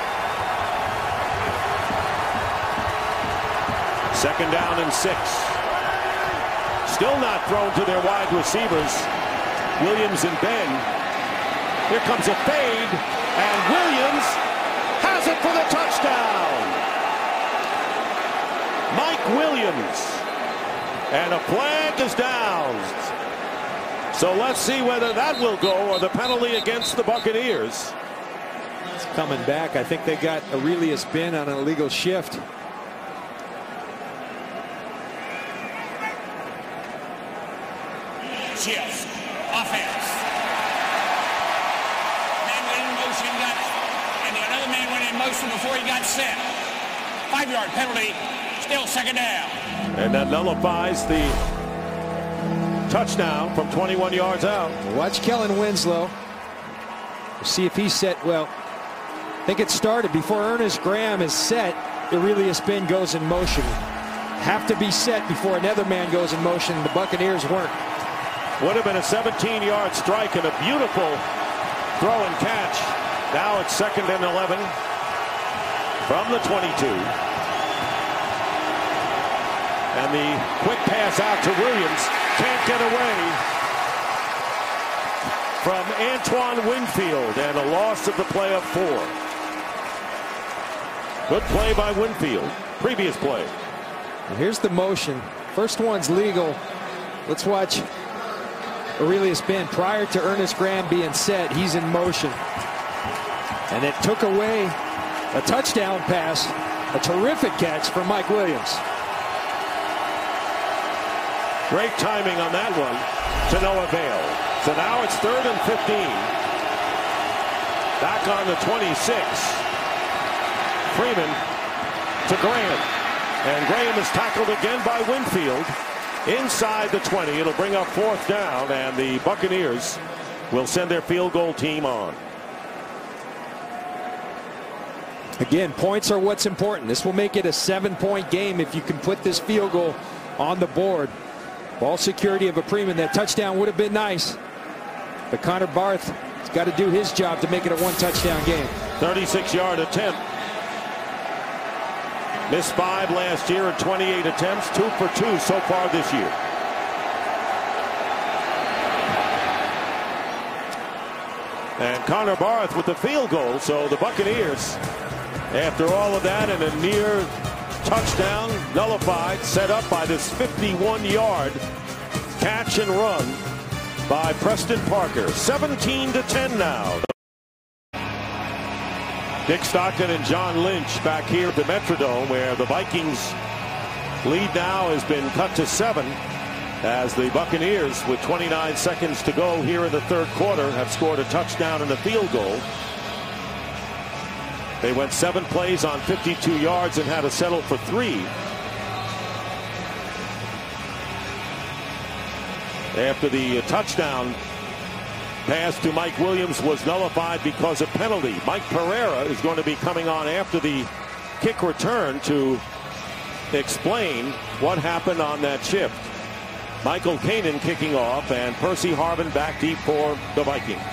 Second down and six. Still not thrown to their wide receivers, Williams and Ben. Here comes a fade, and Williams has it for the touchdown. Mike Williams. And a flag is down. So let's see whether that will go or the penalty against the Buccaneers. It's coming back. I think they got Aurelius Ben on an illegal shift. Shift. Offense. Man went in motion, got, and another man went in motion before he got set. Five-yard penalty. Still second down. And that nullifies the touchdown from twenty-one yards out. Watch Kellen Winslow. See if he's set. Well, I think it started before Ernest Graham is set. Aurelius Ben goes in motion. Have to be set before another man goes in motion. The Buccaneers weren't. Would have been a seventeen yard strike and a beautiful throw and catch. Now it's second and eleven from the twenty-two. And the quick pass out to Williams. Can't get away from Antoine Winfield, and a loss of the play of four. Good play by Winfield. Previous play. And here's the motion. First one's legal. Let's watch Aurelius Ben. Prior to Ernest Graham being set, he's in motion. And it took away a touchdown pass. A terrific catch from Mike Williams. Great timing on that one to no avail. So now it's third and fifteen. Back on the twenty-six. Freeman to Graham. And Graham is tackled again by Winfield inside the twenty. It'll bring up fourth down, and the Buccaneers will send their field goal team on. Again, points are what's important. This will make it a seven-point game if you can put this field goal on the board. Ball security of a Freeman. That touchdown would have been nice. But Connor Barth has got to do his job to make it a one-touchdown game. thirty-six yard attempt. Missed five last year in twenty-eight attempts. Two for two so far this year. And Connor Barth with the field goal. So the Buccaneers, after all of that and a near touchdown, nullified, set up by this fifty-one yard catch and run by Preston Parker. seventeen to ten now. Dick Stockton and John Lynch back here at the Metrodome, where the Vikings lead now has been cut to seven, as the Buccaneers, with twenty-nine seconds to go here in the third quarter, have scored a touchdown and a field goal. They went seven plays on fifty-two yards and had to settle for three. After the touchdown pass to Mike Williams was nullified because of penalty. Mike Pereira is going to be coming on after the kick return to explain what happened on that shift. Michael Kanan kicking off, and Percy Harvin back deep for the Vikings.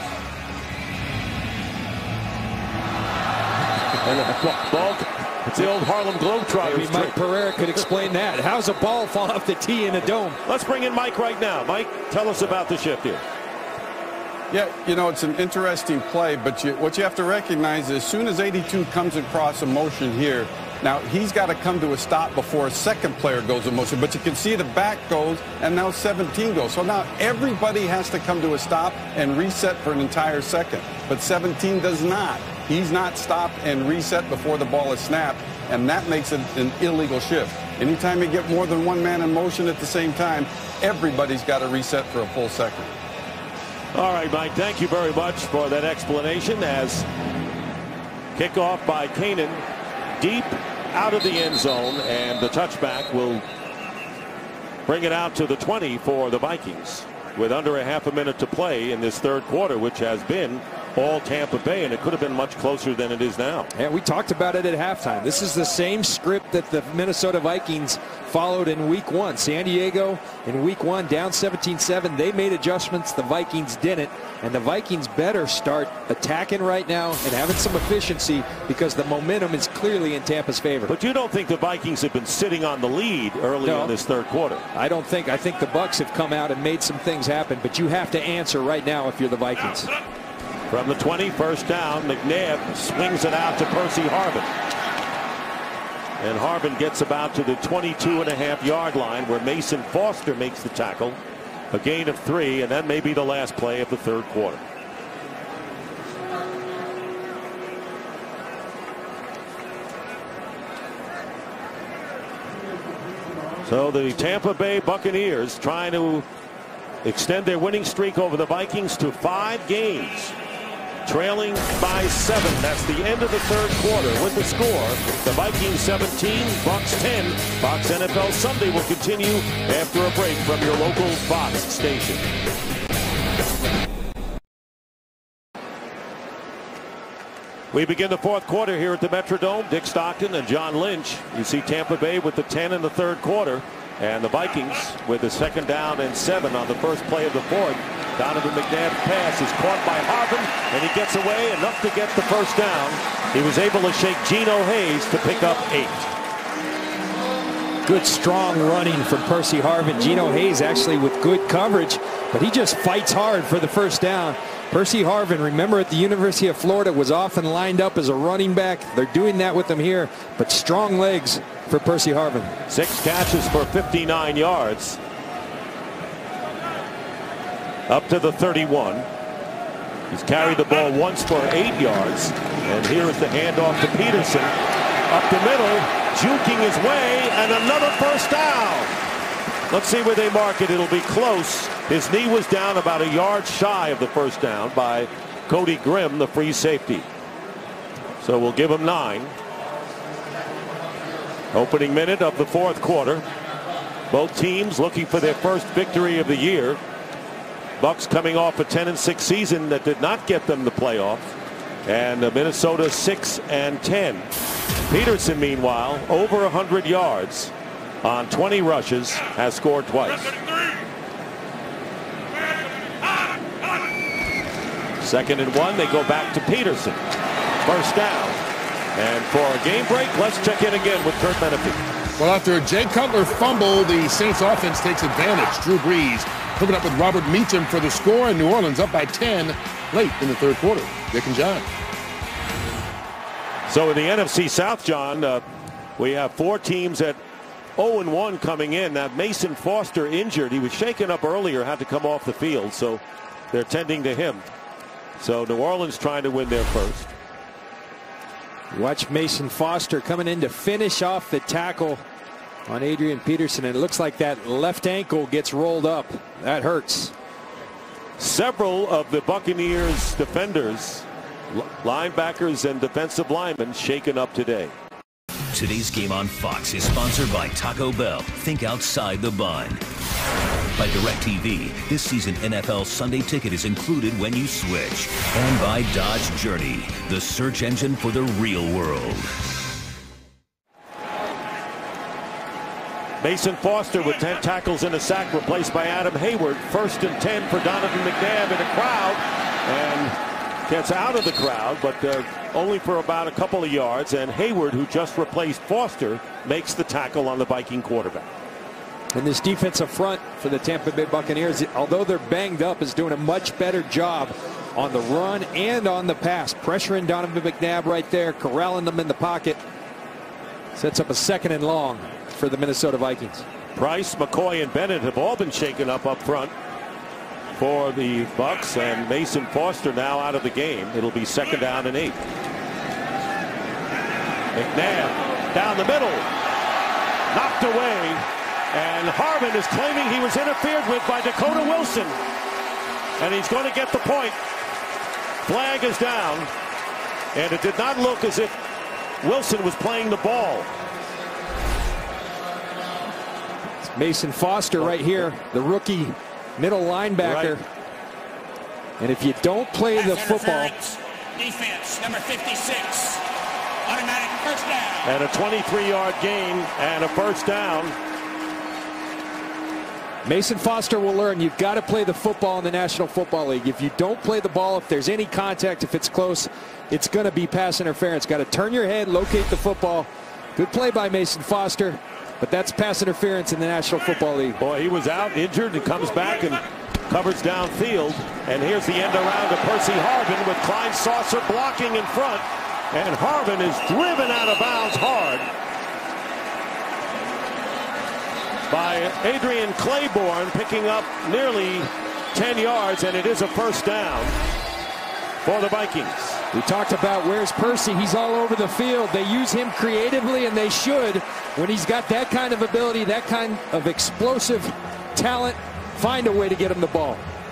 And the ball, it's the old Harlem Globetrotters. Maybe Mike Pereira could explain that. How's a ball fall off the tee in a dome? Let's bring in Mike right now. Mike, tell us about the shift here. Yeah, you know, it's an interesting play, but you, what you have to recognize is as soon as eighty-two comes across a motion here, Now, he's got to come to a stop before a second player goes in motion. But you can see the back goes, and now seventeen goes. So now everybody has to come to a stop and reset for an entire second. But seventeen does not. He's not stopped and reset before the ball is snapped, and that makes it an illegal shift. Anytime you get more than one man in motion at the same time, everybody's got to reset for a full second. All right, Mike, thank you very much for that explanation. As kickoff by Kanan, deep out of the end zone, and the touchback will bring it out to the twenty for the Vikings with under a half a minute to play in this third quarter, which has been all Tampa Bay, and it could have been much closer than it is now. And we talked about it at halftime. This is the same script that the Minnesota Vikings followed in week one. San Diego in week one down seventeen seven. They made adjustments. The Vikings didn't. And the Vikings better start attacking right now and having some efficiency, because the momentum is clearly in Tampa's favor. But you don't think the Vikings have been sitting on the lead early No. in this third quarter? I don't think. I think the Bucs have come out and made some things happen, but you have to answer right now if you're the Vikings. From the twenty, first down, McNabb swings it out to Percy Harvin. And Harvin gets about to the twenty-two and a half yard line, where Mason Foster makes the tackle. A gain of three, and that may be the last play of the third quarter. So the Tampa Bay Buccaneers trying to extend their winning streak over the Vikings to five games, trailing by seven. That's the end of the third quarter with the score. The Vikings seventeen, Bucs ten. Fox N F L Sunday will continue after a break from your local Fox station. We begin the fourth quarter here at the Metrodome. Dick Stockton and John Lynch. You see Tampa Bay with the ten in the third quarter, and the Vikings with the second down and seven on the first play of the fourth. Donovan McNabb's pass is caught by Harvin, and he gets away enough to get the first down. He was able to shake Geno Hayes to pick up eight. Good strong running from Percy Harvin. Geno Hayes actually with good coverage, but he just fights hard for the first down. Percy Harvin, remember at the University of Florida, was often lined up as a running back. They're doing that with him here, but strong legs for Percy Harvin. Six catches for fifty-nine yards. Up to the thirty-one. He's carried the ball once for eight yards. And here is the handoff to Peterson. Up the middle, juking his way, and another first down. Let's see where they mark it. It'll be close. His knee was down about a yard shy of the first down by Cody Grimm, the free safety. So we'll give him nine. Opening minute of the fourth quarter. Both teams looking for their first victory of the year. Bucs coming off a ten and six season that did not get them the playoffs, and Minnesota six and ten. Peterson, meanwhile, over one hundred yards on twenty rushes, has scored twice. Second and one, they go back to Peterson. First down. And for a game break, let's check in again with Curt Menefee. Well, after Jay Cutler fumble, the Saints offense takes advantage. Drew Brees hooking up with Robert Meacham for the score, and New Orleans up by ten late in the third quarter. Dick and John. So in the N F C South, John, uh, we have four teams at oh and one coming in. Now, Mason Foster injured. He was shaken up earlier, had to come off the field, so they're tending to him. So New Orleans trying to win their first. Watch Mason Foster coming in to finish off the tackle on Adrian Peterson, and it looks like that left ankle gets rolled up. That hurts. Several of the Buccaneers defenders, linebackers and defensive linemen shaken up today. Today's game on Fox is sponsored by Taco Bell. Think outside the bun. By DirecTV, this season N F L Sunday Ticket is included when you switch. And by Dodge Journey, the search engine for the real world. Mason Foster with ten tackles and a sack, replaced by Adam Hayward. First and ten for Donovan McNabb in a crowd, and gets out of the crowd, but uh, only for about a couple of yards. And Hayward, who just replaced Foster, makes the tackle on the Viking quarterback. And this defensive front for the Tampa Bay Buccaneers, although they're banged up, is doing a much better job on the run and on the pass. Pressuring Donovan McNabb right there, corralling them in the pocket. Sets up a second and long for the Minnesota Vikings. Price, McCoy, and Bennett have all been shaken up up front for the Bucks, and Mason Foster now out of the game. It'll be second down and eight. McNabb down the middle, knocked away, and Harvin is claiming he was interfered with by Dakota Wilson, and he's going to get the point. Flag is down, and it did not look as if Wilson was playing the ball. It's Mason Foster right here, the rookie middle linebacker. Right. And if you don't play the football, defense number fifty-six, automatic first down. And a twenty-three yard gain and a first down. Mason Foster will learn you've got to play the football in the National Football League. If you don't play the ball, if there's any contact, if it's close, it's going to be pass interference. Got to turn your head, locate the football. Good play by Mason Foster, but that's pass interference in the National Football League. Boy, he was out injured and comes back and covers downfield. And here's the end around to Percy Harvin with Klein Saucer blocking in front. And Harvin is driven out of bounds hard by Adrian Claiborne, picking up nearly ten yards, and it is a first down for the Vikings. We talked about where's Percy. He's all over the field. They use him creatively, and they should. When he's got that kind of ability, that kind of explosive talent, find a way to get him the ball.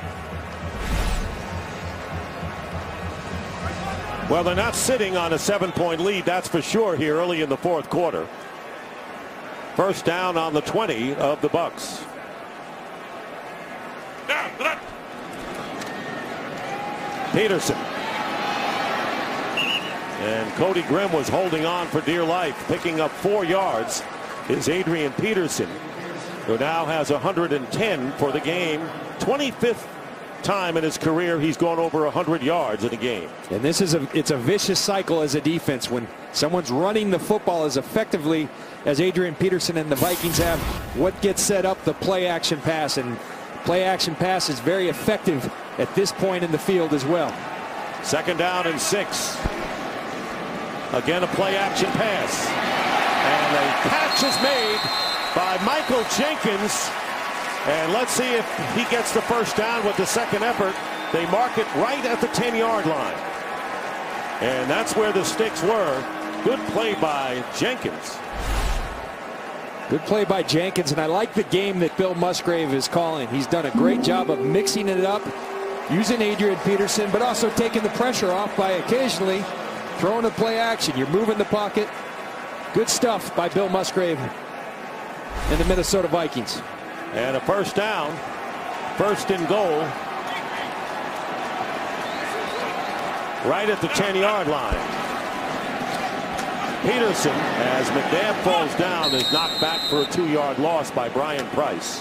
Well, they're not sitting on a seven-point lead, that's for sure, here early in the fourth quarter. First down on the twenty of the Bucks. Peterson. And Cody Grimm was holding on for dear life. Picking up four yards is Adrian Peterson, who now has one hundred ten for the game. twenty-fifth time in his career he's gone over one hundred yards in a game. And this is a it's a vicious cycle as a defense. When someone's running the football as effectively as Adrian Peterson and the Vikings have, what gets set up? The play action pass. And play action pass is very effective at this point in the field as well. Second down and six. Again, a play action pass. And a catch is made by Michael Jenkins. And let's see if he gets the first down with the second effort. They mark it right at the ten yard line. And that's where the sticks were. Good play by Jenkins. Good play by Jenkins, and I like the game that Bill Musgrave is calling. He's done a great job of mixing it up, using Adrian Peterson, but also taking the pressure off by occasionally throwing a play action. You're moving the pocket. Good stuff by Bill Musgrave and the Minnesota Vikings. And a first down, first and goal, right at the ten yard line. Peterson, as McNabb falls down, is knocked back for a two yard loss by Brian Price.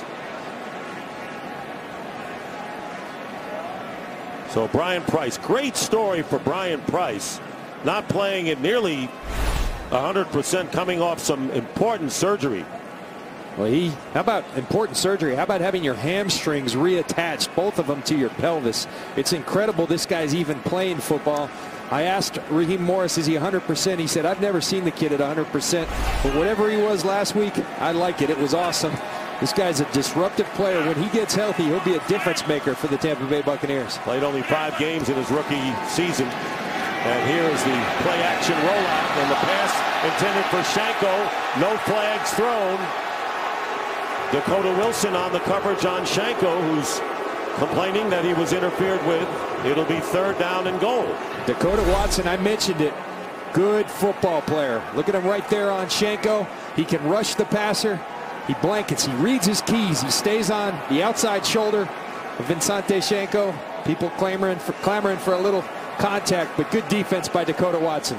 So Brian Price, great story for Brian Price, not playing at nearly one hundred percent, coming off some important surgery. Well, he, how about important surgery? How about having your hamstrings reattached, both of them to your pelvis? It's incredible this guy's even playing football. I asked Raheem Morris, is he one hundred percent? He said, I've never seen the kid at one hundred percent. But whatever he was last week, I like it. It was awesome. This guy's a disruptive player. When he gets healthy, he'll be a difference maker for the Tampa Bay Buccaneers. Played only five games in his rookie season. And here is the play action rollout. And the pass intended for Shanko. No flags thrown. Dakota Wilson on the coverage on Shanko, who's complaining that he was interfered with. It'll be third down and goal. Dakota Watson, I mentioned it. Good football player. Look at him right there on Shanko. He can rush the passer. He blankets. He reads his keys. He stays on the outside shoulder of Vincente Shanko. People clamoring for, clamoring for a little contact, but good defense by Dakota Watson.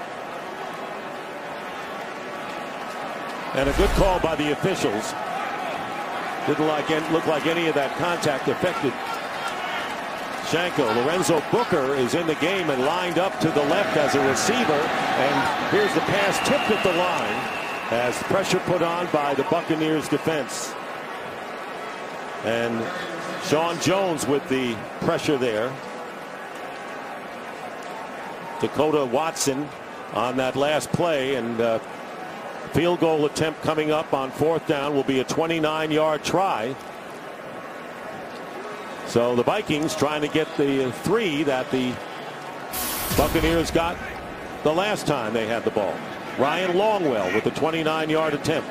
And a good call by the officials. Didn't like look like any of that contact affected Shanko. Lorenzo Booker is in the game and lined up to the left as a receiver. And here's the pass tipped at the line as pressure put on by the Buccaneers defense. And Sean Jones with the pressure there. Dakota Watson on that last play, and uh, field goal attempt coming up on fourth down will be a twenty-nine yard try. So the Vikings trying to get the three that the Buccaneers got the last time they had the ball. Ryan Longwell with the twenty-nine yard attempt.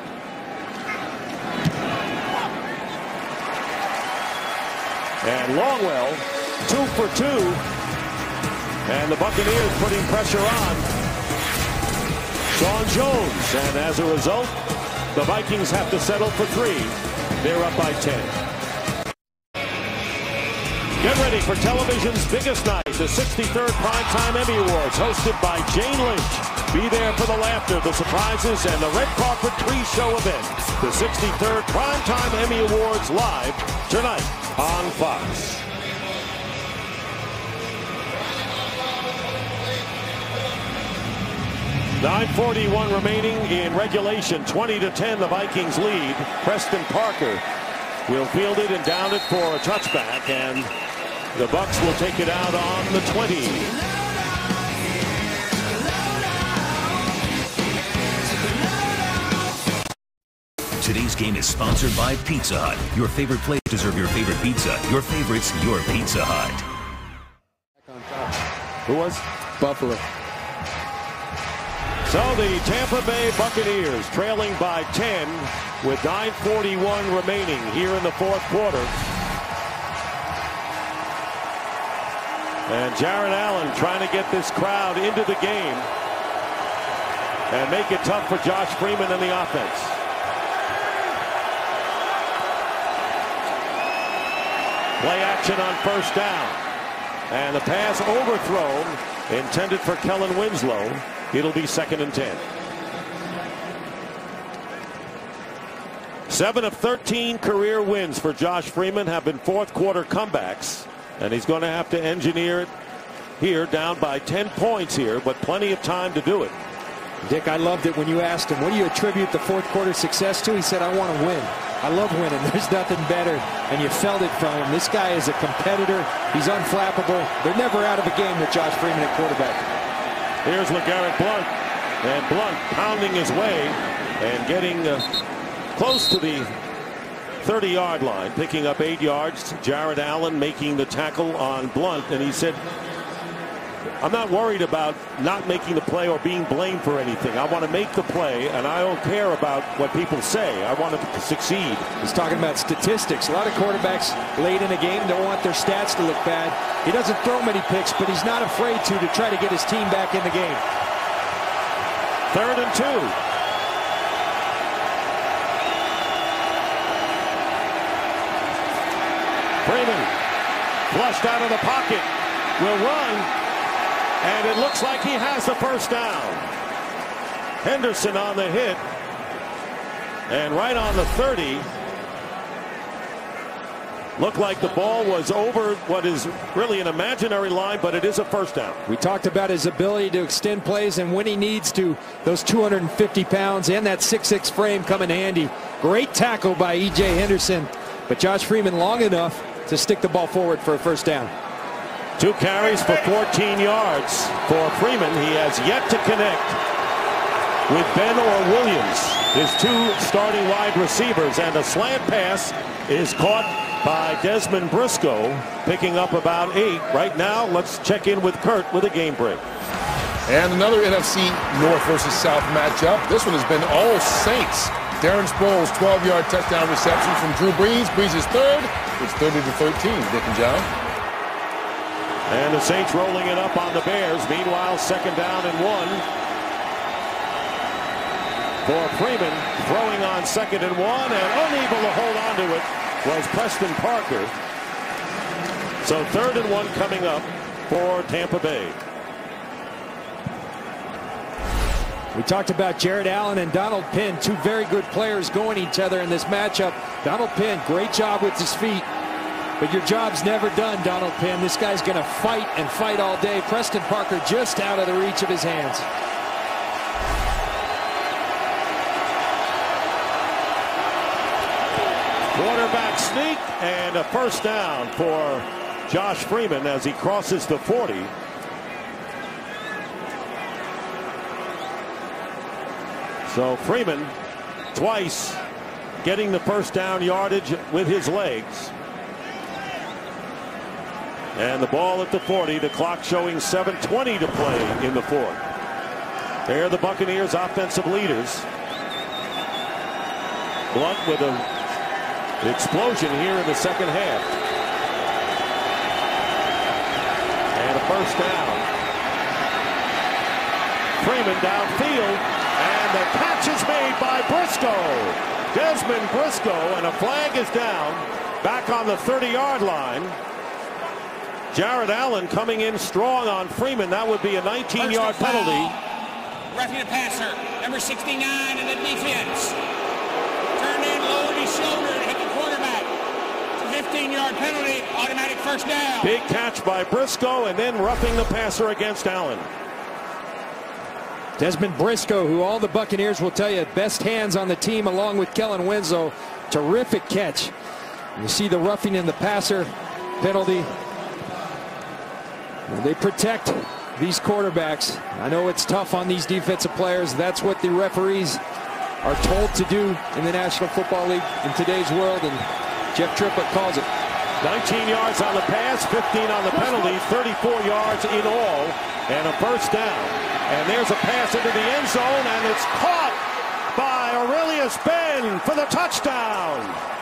And Longwell two for two. And the Buccaneers putting pressure on Sean Jones. And as a result, the Vikings have to settle for three. They're up by ten. Get ready for television's biggest night, the sixty-third Primetime Emmy Awards, hosted by Jane Lynch. Be there for the laughter, the surprises, and the red carpet pre-show event. The sixty-third Primetime Emmy Awards live tonight on Fox. nine forty-one remaining in regulation. twenty to ten, the Vikings lead. Preston Parker will field it and down it for a touchback, and the Bucs will take it out on the twenty. Today's game is sponsored by Pizza Hut. Your favorite place deserve your favorite pizza. Your favorites, your Pizza Hut. Who was? Buffalo. So the Tampa Bay Buccaneers trailing by ten with nine forty-one remaining here in the fourth quarter. And Jared Allen trying to get this crowd into the game and make it tough for Josh Freeman and the offense. Play action on first down. And the pass overthrown, intended for Kellen Winslow. It'll be second and ten. Seven of thirteen career wins for Josh Freeman have been fourth quarter comebacks. And he's going to have to engineer it here, down by ten points here, but plenty of time to do it. Dick, I loved it when you asked him, what do you attribute the fourth quarter success to? He said, I want to win. I love winning. There's nothing better. And you felt it from him. This guy is a competitor. He's unflappable. They're never out of a game with Josh Freeman at quarterback. Here's LeGarrette Blount. And Blount pounding his way and getting uh, close to the thirty yard line, picking up eight yards. Jared Allen making the tackle on Blount. And he said, I'm not worried about not making the play or being blamed for anything. I want to make the play, and I don't care about what people say. I want to succeed. He's talking about statistics. A lot of quarterbacks late in a game don't want their stats to look bad. He doesn't throw many picks, but he's not afraid to to try to get his team back in the game. Third and two. Freeman flushed out of the pocket. Will run. And it looks like he has the first down. Henderson on the hit. And right on the thirty. Looked like the ball was over what is really an imaginary line, but it is a first down. We talked about his ability to extend plays, and when he needs to, those two hundred fifty pounds and that six six frame come in handy. Great tackle by E J Henderson, but Josh Freeman long enough to stick the ball forward for a first down. Two carries for fourteen yards for Freeman. He has yet to connect with Ben or Williams, his two starting wide receivers, and a slant pass is caught by Desmond Briscoe, picking up about eight. Right now, let's check in with Kurt with a game break. And another N F C North versus South matchup. This one has been all Saints. Darren Sproles, twelve yard touchdown reception from Drew Brees. Brees is third. It's thirty to thirteen. Dick and John. And the Saints rolling it up on the Bears. Meanwhile, second down and one for Freeman, throwing on second and one, and unable to hold on to it was Preston Parker. So third and one coming up for Tampa Bay. We talked about Jared Allen and Donald Penn, two very good players going each other in this matchup. Donald Penn, great job with his feet. But your job's never done, Donald Penn. This guy's going to fight and fight all day. Preston Parker just out of the reach of his hands. Quarterback sneak and a first down for Josh Freeman as he crosses the forty. So Freeman twice getting the first down yardage with his legs. And the ball at the forty, the clock showing seven twenty to play in the fourth. They're the Buccaneers offensive leaders. Blunt with an explosion here in the second half. And a first down. Freeman downfield, and the catch is made by Briscoe. Desmond Briscoe, and a flag is down back on the thirty yard line. Jared Allen coming in strong on Freeman. That would be a nineteen yard penalty. Roughing the passer, number sixty-nine in the defense. Turned in, lowered his shoulder to hit the quarterback. fifteen yard penalty, automatic first down. Big catch by Briscoe, and then roughing the passer against Allen. Desmond Briscoe, who all the Buccaneers will tell you best hands on the team, along with Kellen Winslow. Terrific catch. You see the roughing in the passer penalty. They protect these quarterbacks. I know it's tough on these defensive players. That's what the referees are told to do in the National Football League in today's world, and Jeff Triplett calls it. nineteen yards on the pass, fifteen on the penalty, thirty-four yards in all, and a first down. And there's a pass into the end zone, and it's caught by Aurelius Ben for the touchdown.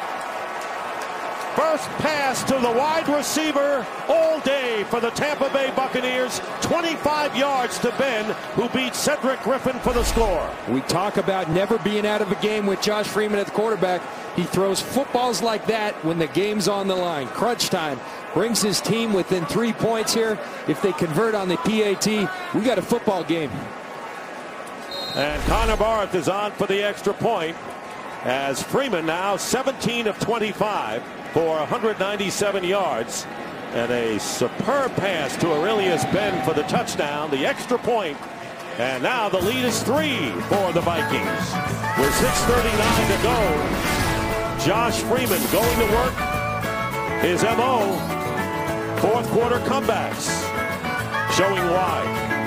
First pass to the wide receiver all day for the Tampa Bay Buccaneers. twenty-five yards to Ben, who beat Cedric Griffin for the score. We talk about never being out of a game with Josh Freeman at the quarterback. He throws footballs like that when the game's on the line. Crunch time. Brings his team within three points here. If they convert on the P A T, we got a football game. And Connor Barth is on for the extra point, as Freeman now seventeen of twenty-five for one hundred ninety-seven yards. And a superb pass to Aurelius Ben for the touchdown, the extra point. And now the lead is three for the Vikings. With six thirty-nine to go, Josh Freeman going to work his M O. Fourth quarter comebacks, showing why.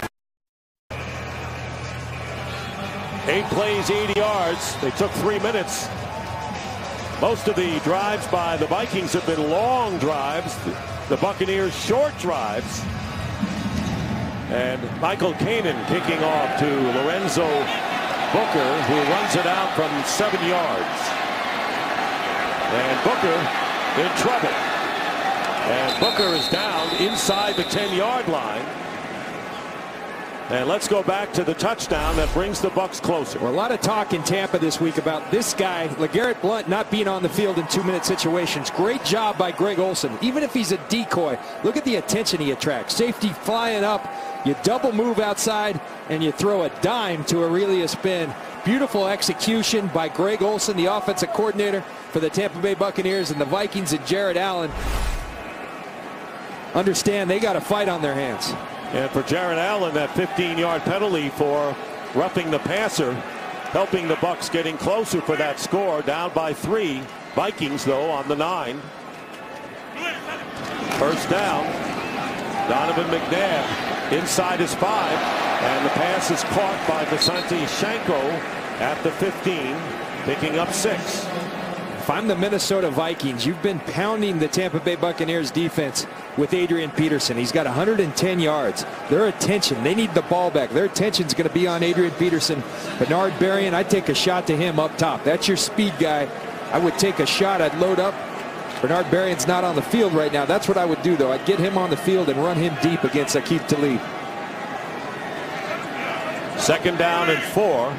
Eight plays, eighty yards. They took three minutes. Most of the drives by the Vikings have been long drives. The Buccaneers short drives. And Michael Kanan kicking off to Lorenzo Booker, who runs it out from seven yards. And Booker in trouble. And Booker is down inside the ten yard line. And let's go back to the touchdown that brings the Bucs closer. Well, a lot of talk in Tampa this week about this guy, LeGarrette Blount, not being on the field in two-minute situations. Great job by Greg Olsen. Even if he's a decoy, look at the attention he attracts. Safety flying up, you double move outside, and you throw a dime to Aurelius Ben. Beautiful execution by Greg Olsen, the offensive coordinator for the Tampa Bay Buccaneers, and the Vikings and Jared Allen understand they got a fight on their hands. And for Jared Allen, that fifteen yard penalty for roughing the passer, helping the Bucs getting closer for that score, down by three. Vikings, though, on the nine. First down. Donovan McNabb inside his five, and the pass is caught by Vicente Shanko at the fifteen, picking up six. If I'm the Minnesota Vikings, you've been pounding the Tampa Bay Buccaneers defense with Adrian Peterson. He's got one hundred ten yards. Their attention, they need the ball back. Their attention's going to be on Adrian Peterson. Bernard Berrian, I'd take a shot to him up top. That's your speed guy. I would take a shot. I'd load up. Bernard Berrian's not on the field right now. That's what I would do, though. I'd get him on the field and run him deep against Aqib Talib. Second down and four.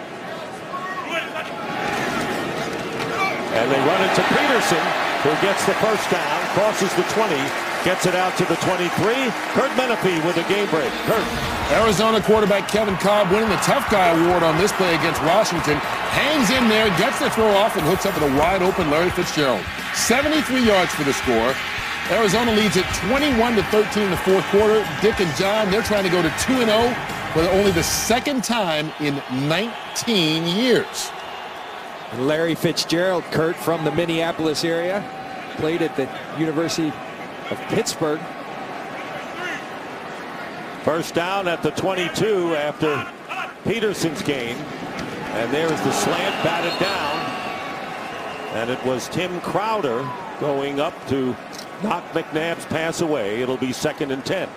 And they run into Peterson, who gets the first down, crosses the twenty, gets it out to the twenty-three. Kurt Menefee with a game break. Kurt. Arizona quarterback Kevin Cobb winning the Tough Guy Award on this play against Washington. Hangs in there, gets the throw off, and hooks up at a wide-open Larry Fitzgerald. seventy-three yards for the score. Arizona leads it twenty-one to thirteen in the fourth quarter. Dick and John, they're trying to go to two and oh for only the second time in nineteen years. Larry Fitzgerald, Kurt, from the Minneapolis area, played at the University of Pittsburgh. First down at the twenty-two after Peterson's gain. And there is the slant batted down. And it was Tim Crowder going up to knock McNabb's pass away. It'll be second and ten.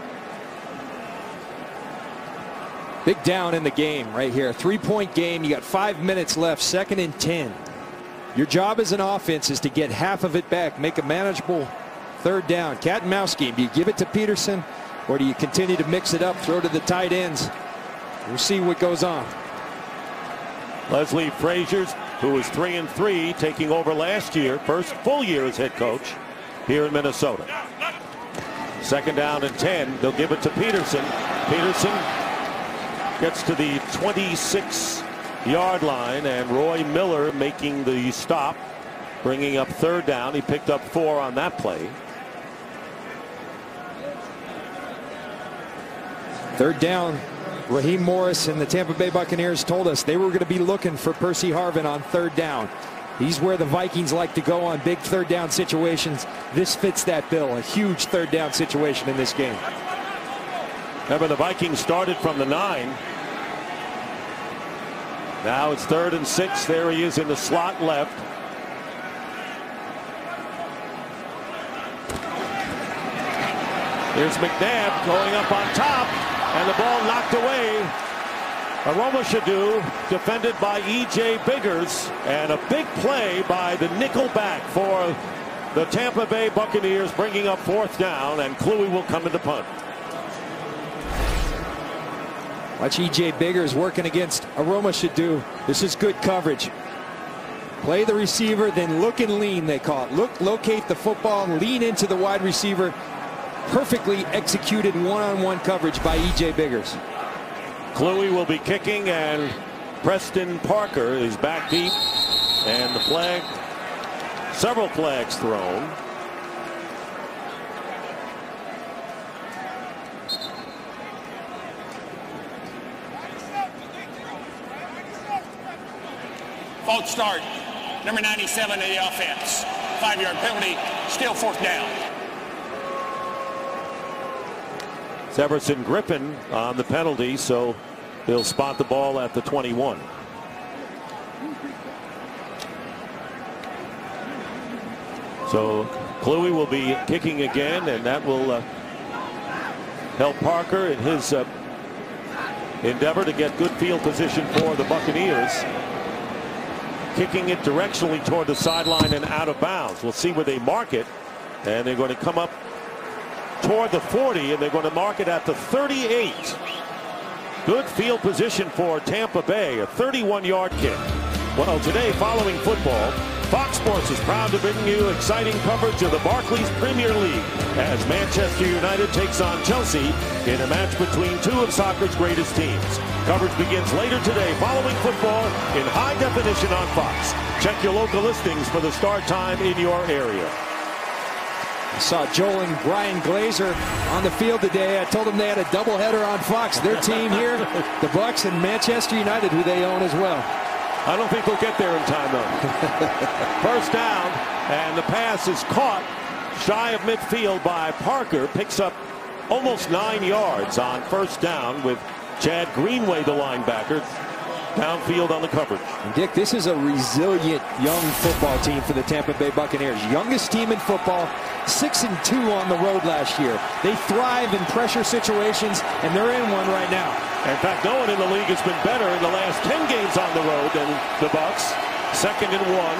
Big down in the game right here. Three-point game. You got five minutes left. Second and ten. Your job as an offense is to get half of it back. Make a manageable third down. Cat and mouse game. Do you give it to Peterson or do you continue to mix it up, throw to the tight ends? We'll see what goes on. Leslie Frazier, who was three and three, taking over last year, first full year as head coach here in Minnesota. Second down and ten. They'll give it to Peterson. Peterson gets to the twenty-six yard line, and Roy Miller making the stop, bringing up third down. He picked up four on that play. Third down. Raheem Morris and the Tampa Bay Buccaneers told us they were going to be looking for Percy Harvin on third down. He's where the Vikings like to go on big third down situations. This fits that bill. A huge third down situation in this game. Remember, the Vikings started from the nine. Now it's third and six. There he is in the slot left. Here's McNabb going up on top, and the ball knocked away. Aromashodu defended by E J Biggers, and a big play by the nickel back for the Tampa Bay Buccaneers, bringing up fourth down, and Kluwe will come into punt. Watch E J Biggers working against Aromashodu. This is good coverage. Play the receiver, then look and lean, they call it. Look, locate the football, lean into the wide receiver. Perfectly executed one-on-one coverage by E J Biggers. Kluwe will be kicking, and Preston Parker is back deep, and the flag, several flags thrown. False start. Number ninety-seven in the offense. Five-yard penalty. Still fourth down. Severson Griffin on the penalty, so he'll spot the ball at the twenty-one. So Kluwe will be kicking again, and that will uh, help Parker in his uh, endeavor to get good field position for the Buccaneers. Kicking it directionally toward the sideline and out of bounds. We'll see where they mark it, and they're going to come up toward the forty, and they're going to mark it at the thirty-eight. Good field position for Tampa Bay, a thirty-one yard kick. Well, today, following football, Fox Sports is proud to bring you exciting coverage of the Barclays Premier League as Manchester United takes on Chelsea in a match between two of soccer's greatest teams. Coverage begins later today following football in high definition on Fox. Check your local listings for the start time in your area. I saw Joel and Brian Glazer on the field today. I told them they had a doubleheader on Fox. Their team here, the Bucks and Manchester United, who they own as well. I don't think they'll get there in time, though. First down, and the pass is caught shy of midfield by Parker. Picks up almost nine yards on first down with Chad Greenway, the linebacker, downfield on the coverage. And Dick, this is a resilient young football team for the Tampa Bay Buccaneers. Youngest team in football, six and two on the road last year. They thrive in pressure situations, and they're in one right now. In fact, no one in the league has been better in the last ten games on the road than the Bucks. Second and one.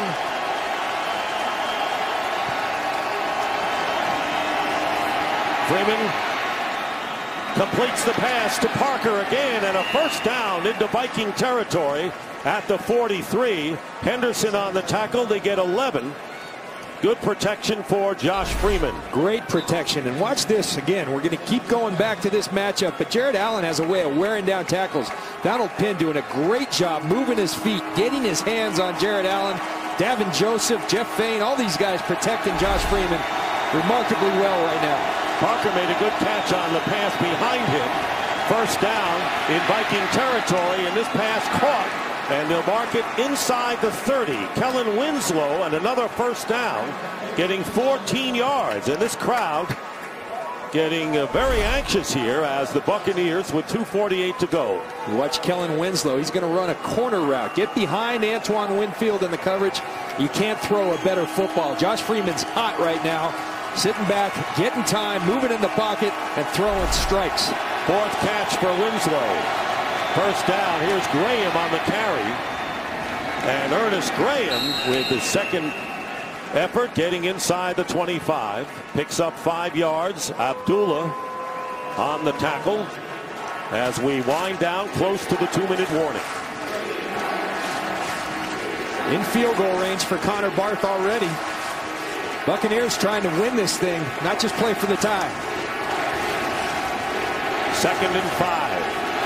Freeman completes the pass to Parker again, and a first down into Viking territory at the forty-three. Henderson on the tackle. They get eleven. Good protection for Josh Freeman. Great protection. And watch this again. We're going to keep going back to this matchup, but Jared Allen has a way of wearing down tackles. Donald Penn doing a great job moving his feet, getting his hands on Jared Allen. Davin Joseph, Jeff Fain, all these guys protecting Josh Freeman remarkably well right now. Parker made a good catch on the pass behind him. First down in Viking territory, and this pass caught. And they'll mark it inside the thirty. Kellen Winslow and another first down, getting fourteen yards. And this crowd getting uh, very anxious here as the Buccaneers with two forty-eight to go. You watch Kellen Winslow. He's going to run a corner route. Get behind Antoine Winfield in the coverage. You can't throw a better football. Josh Freeman's hot right now. Sitting back, getting time, moving in the pocket, and throwing strikes. Fourth catch for Winslow. First down. Here's Graham on the carry. And Ernest Graham with his second effort getting inside the twenty-five. Picks up five yards. Abdullah on the tackle as we wind down close to the two-minute warning. In field goal range for Connor Barth already. Buccaneers trying to win this thing, not just play for the tie. Second and five.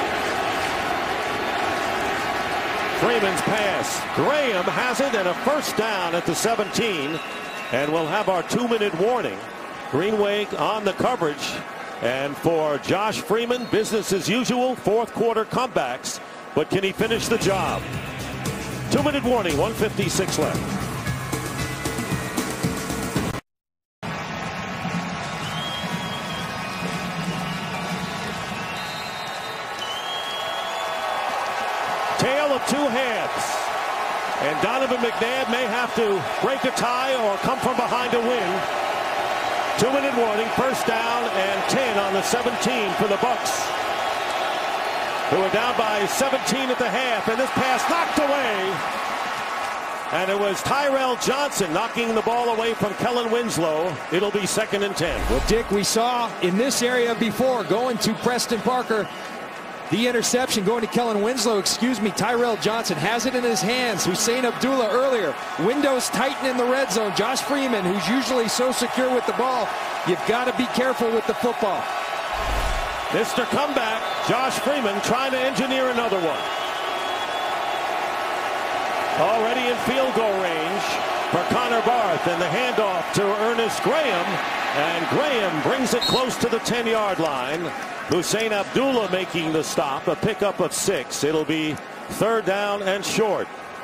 Freeman's pass. Graham has it, and a first down at the seventeen. And we'll have our two-minute warning. Greenway on the coverage. And for Josh Freeman, business as usual, fourth quarter comebacks. But can he finish the job? Two-minute warning, one fifty-six left. Tale of two halves. And Donovan McNabb may have to break a tie or come from behind to win. Two-minute warning, first down and ten on the seventeen for the Bucs, who are down by seventeen at the half, and this pass knocked away. And it was Tyrell Johnson knocking the ball away from Kellen Winslow. It'll be second and ten. Well, Dick, we saw in this area before going to Preston Parker. The interception going to Kellen Winslow, excuse me, Tyrell Johnson has it in his hands. Hussein Abdullah earlier. Windows tighten in the red zone. Josh Freeman, who's usually so secure with the ball, you've got to be careful with the football. Mister Comeback, Josh Freeman trying to engineer another one. Already in field goal range for Connor Barth, and the handoff to Ernest Graham. And Graham brings it close to the ten-yard line. Hussein Abdullah making the stop, a pickup of six. It'll be third down and short.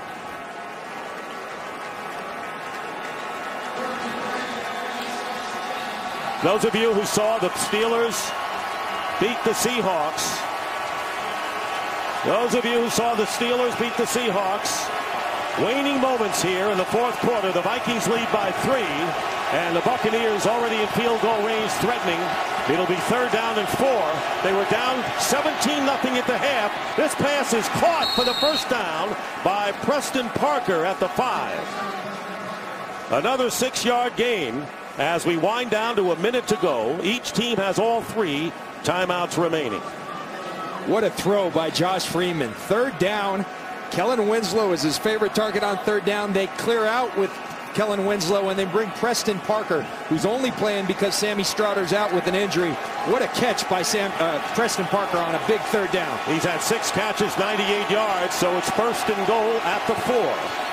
Those of you who saw the Steelers beat the Seahawks, those of you who saw the Steelers beat the Seahawks, waning moments here in the fourth quarter. The Vikings lead by three, and the Buccaneers already in field goal range threatening. It'll be third down and four. They were down seventeen nothing at the half. This pass is caught for the first down by Preston Parker at the five. Another six-yard gain as we wind down to a minute to go. Each team has all three timeouts remaining. What a throw by Josh Freeman. Third down. Kellen Winslow is his favorite target on third down. They clear out with Kellen Winslow and then bring Preston Parker, who's only playing because Sammy Strouder's out with an injury. What a catch by Sam uh, Preston Parker on a big third down. He's had six catches, ninety-eight yards, so it's first and goal at the four.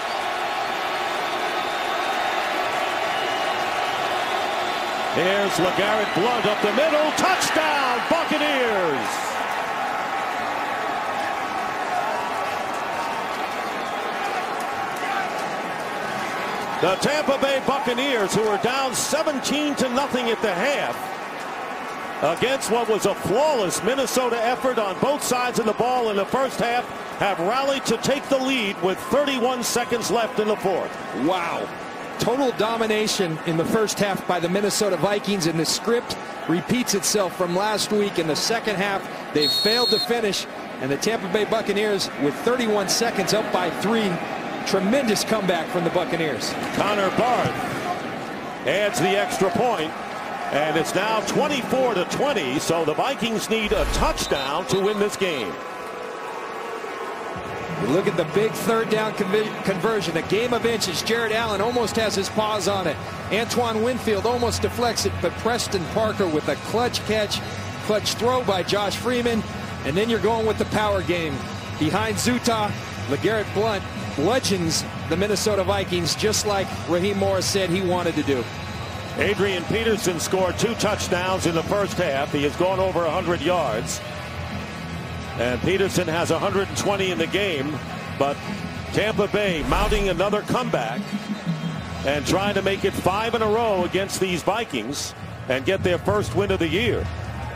Here's LeGarrette Blount up the middle. Touchdown, Buccaneers! The Tampa Bay Buccaneers, who are down seventeen to nothing at the half, against what was a flawless Minnesota effort on both sides of the ball in the first half, have rallied to take the lead with thirty-one seconds left in the fourth. Wow. Total domination in the first half by the Minnesota Vikings, and the script repeats itself from last week. In the second half, they failed to finish, and the Tampa Bay Buccaneers with thirty-one seconds up by three. Tremendous comeback from the Buccaneers. Connor Barth adds the extra point, and it's now twenty-four to twenty, so the Vikings need a touchdown to win this game. You look at the big third down conversion, a game of inches. Jared Allen almost has his paws on it. Antoine Winfield almost deflects it, but Preston Parker with a clutch catch, clutch throw by Josh Freeman, and then you're going with the power game. Behind Zuta, LeGarrette Blount legends the Minnesota Vikings, just like Raheem Morris said he wanted to do. Adrian Peterson scored two touchdowns in the first half. He has gone over one hundred yards. And Peterson has one hundred twenty in the game. But Tampa Bay mounting another comeback and trying to make it five in a row against these Vikings. and get their first win of the year.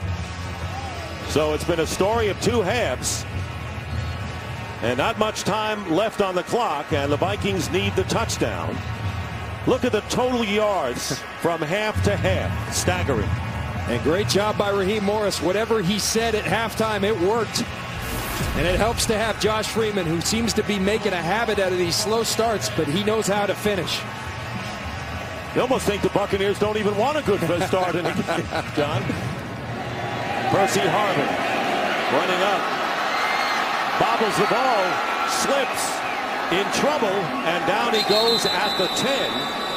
So it's been a story of two halves. And not much time left on the clock, and the Vikings need the touchdown. Look at the total yards from half to half. Staggering. And great job by Raheem Morris. Whatever he said at halftime, it worked. And it helps to have Josh Freeman, who seems to be making a habit out of these slow starts, but he knows how to finish. You almost think the Buccaneers don't even want a good first start in the game, John. Percy Harvin running up. Bobbles the ball, slips, in trouble, and down he goes at the ten.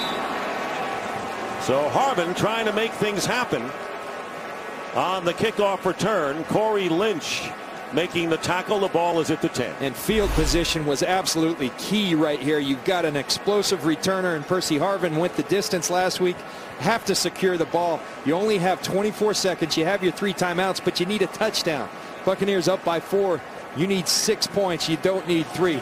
So Harvin trying to make things happen on the kickoff return. Corey Lynch making the tackle. The ball is at the ten. And field position was absolutely key right here. You've got an explosive returner, and Percy Harvin went the distance last week. Have to secure the ball. You only have twenty-four seconds. You have your three timeouts, but you need a touchdown. Buccaneers up by four. You need six points. You don't need three.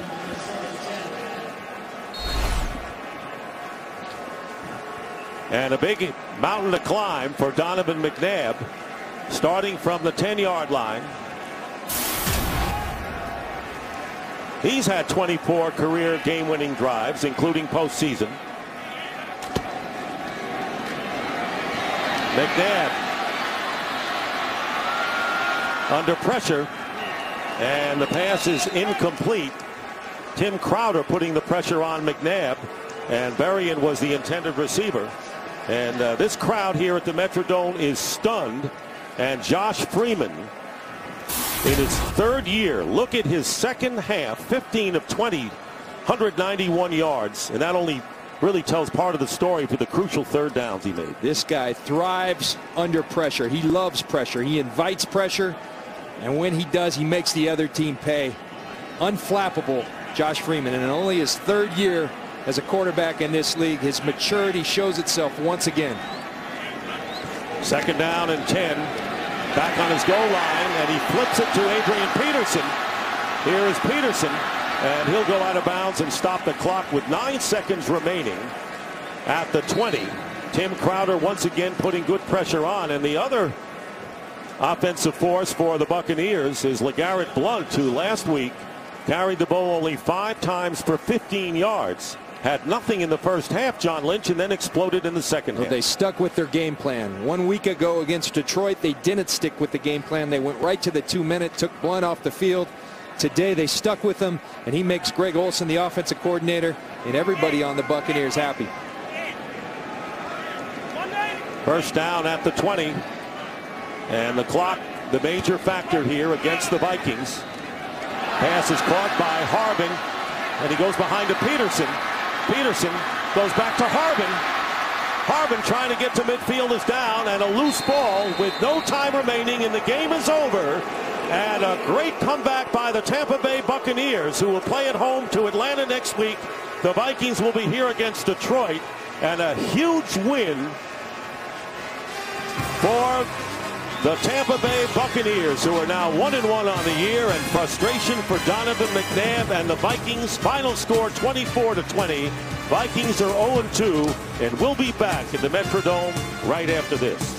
And a big mountain to climb for Donovan McNabb, starting from the ten yard line. He's had twenty-four career game-winning drives, including postseason. McNabb under pressure, and the pass is incomplete. Tim Crowder putting the pressure on McNabb, and Berrien was the intended receiver. And uh, this crowd here at the Metrodome is stunned. And Josh Freeman, in his third year, look at his second half, fifteen of twenty, one hundred ninety-one yards. And that only really tells part of the story for the crucial third downs he made. This guy thrives under pressure. He loves pressure. He invites pressure. And when he does, he makes the other team pay. Unflappable, Josh Freeman. And in only his third year as a quarterback in this league, his maturity shows itself once again. Second down and ten. Back on his goal line, and he flips it to Adrian Peterson. Here is Peterson, and he'll go out of bounds and stop the clock with nine seconds remaining at the twenty. Tim Crowder once again putting good pressure on, and the other offensive force for the Buccaneers is LeGarrette Blount, who last week carried the ball only five times for fifteen yards. Had nothing in the first half, John Lynch, and then exploded in the second well, half. They stuck with their game plan. One week ago against Detroit, they didn't stick with the game plan. They went right to the two-minute, took Blount off the field. Today they stuck with him, and he makes Greg Olsen, the offensive coordinator, and everybody on the Buccaneers happy. First down at the twenty. And the clock, the major factor here against the Vikings. Pass is caught by Harvin, and he goes behind to Peterson. Peterson goes back to Harvin. Harvin trying to get to midfield is down, and a loose ball with no time remaining, and the game is over. And a great comeback by the Tampa Bay Buccaneers, who will play at home to Atlanta next week. The Vikings will be here against Detroit, and a huge win for the Tampa Bay Buccaneers, who are now one and one on the year, and frustration for Donovan McNabb and the Vikings. Final score twenty-four to twenty. Vikings are oh and two, and we'll be back in the Metrodome right after this.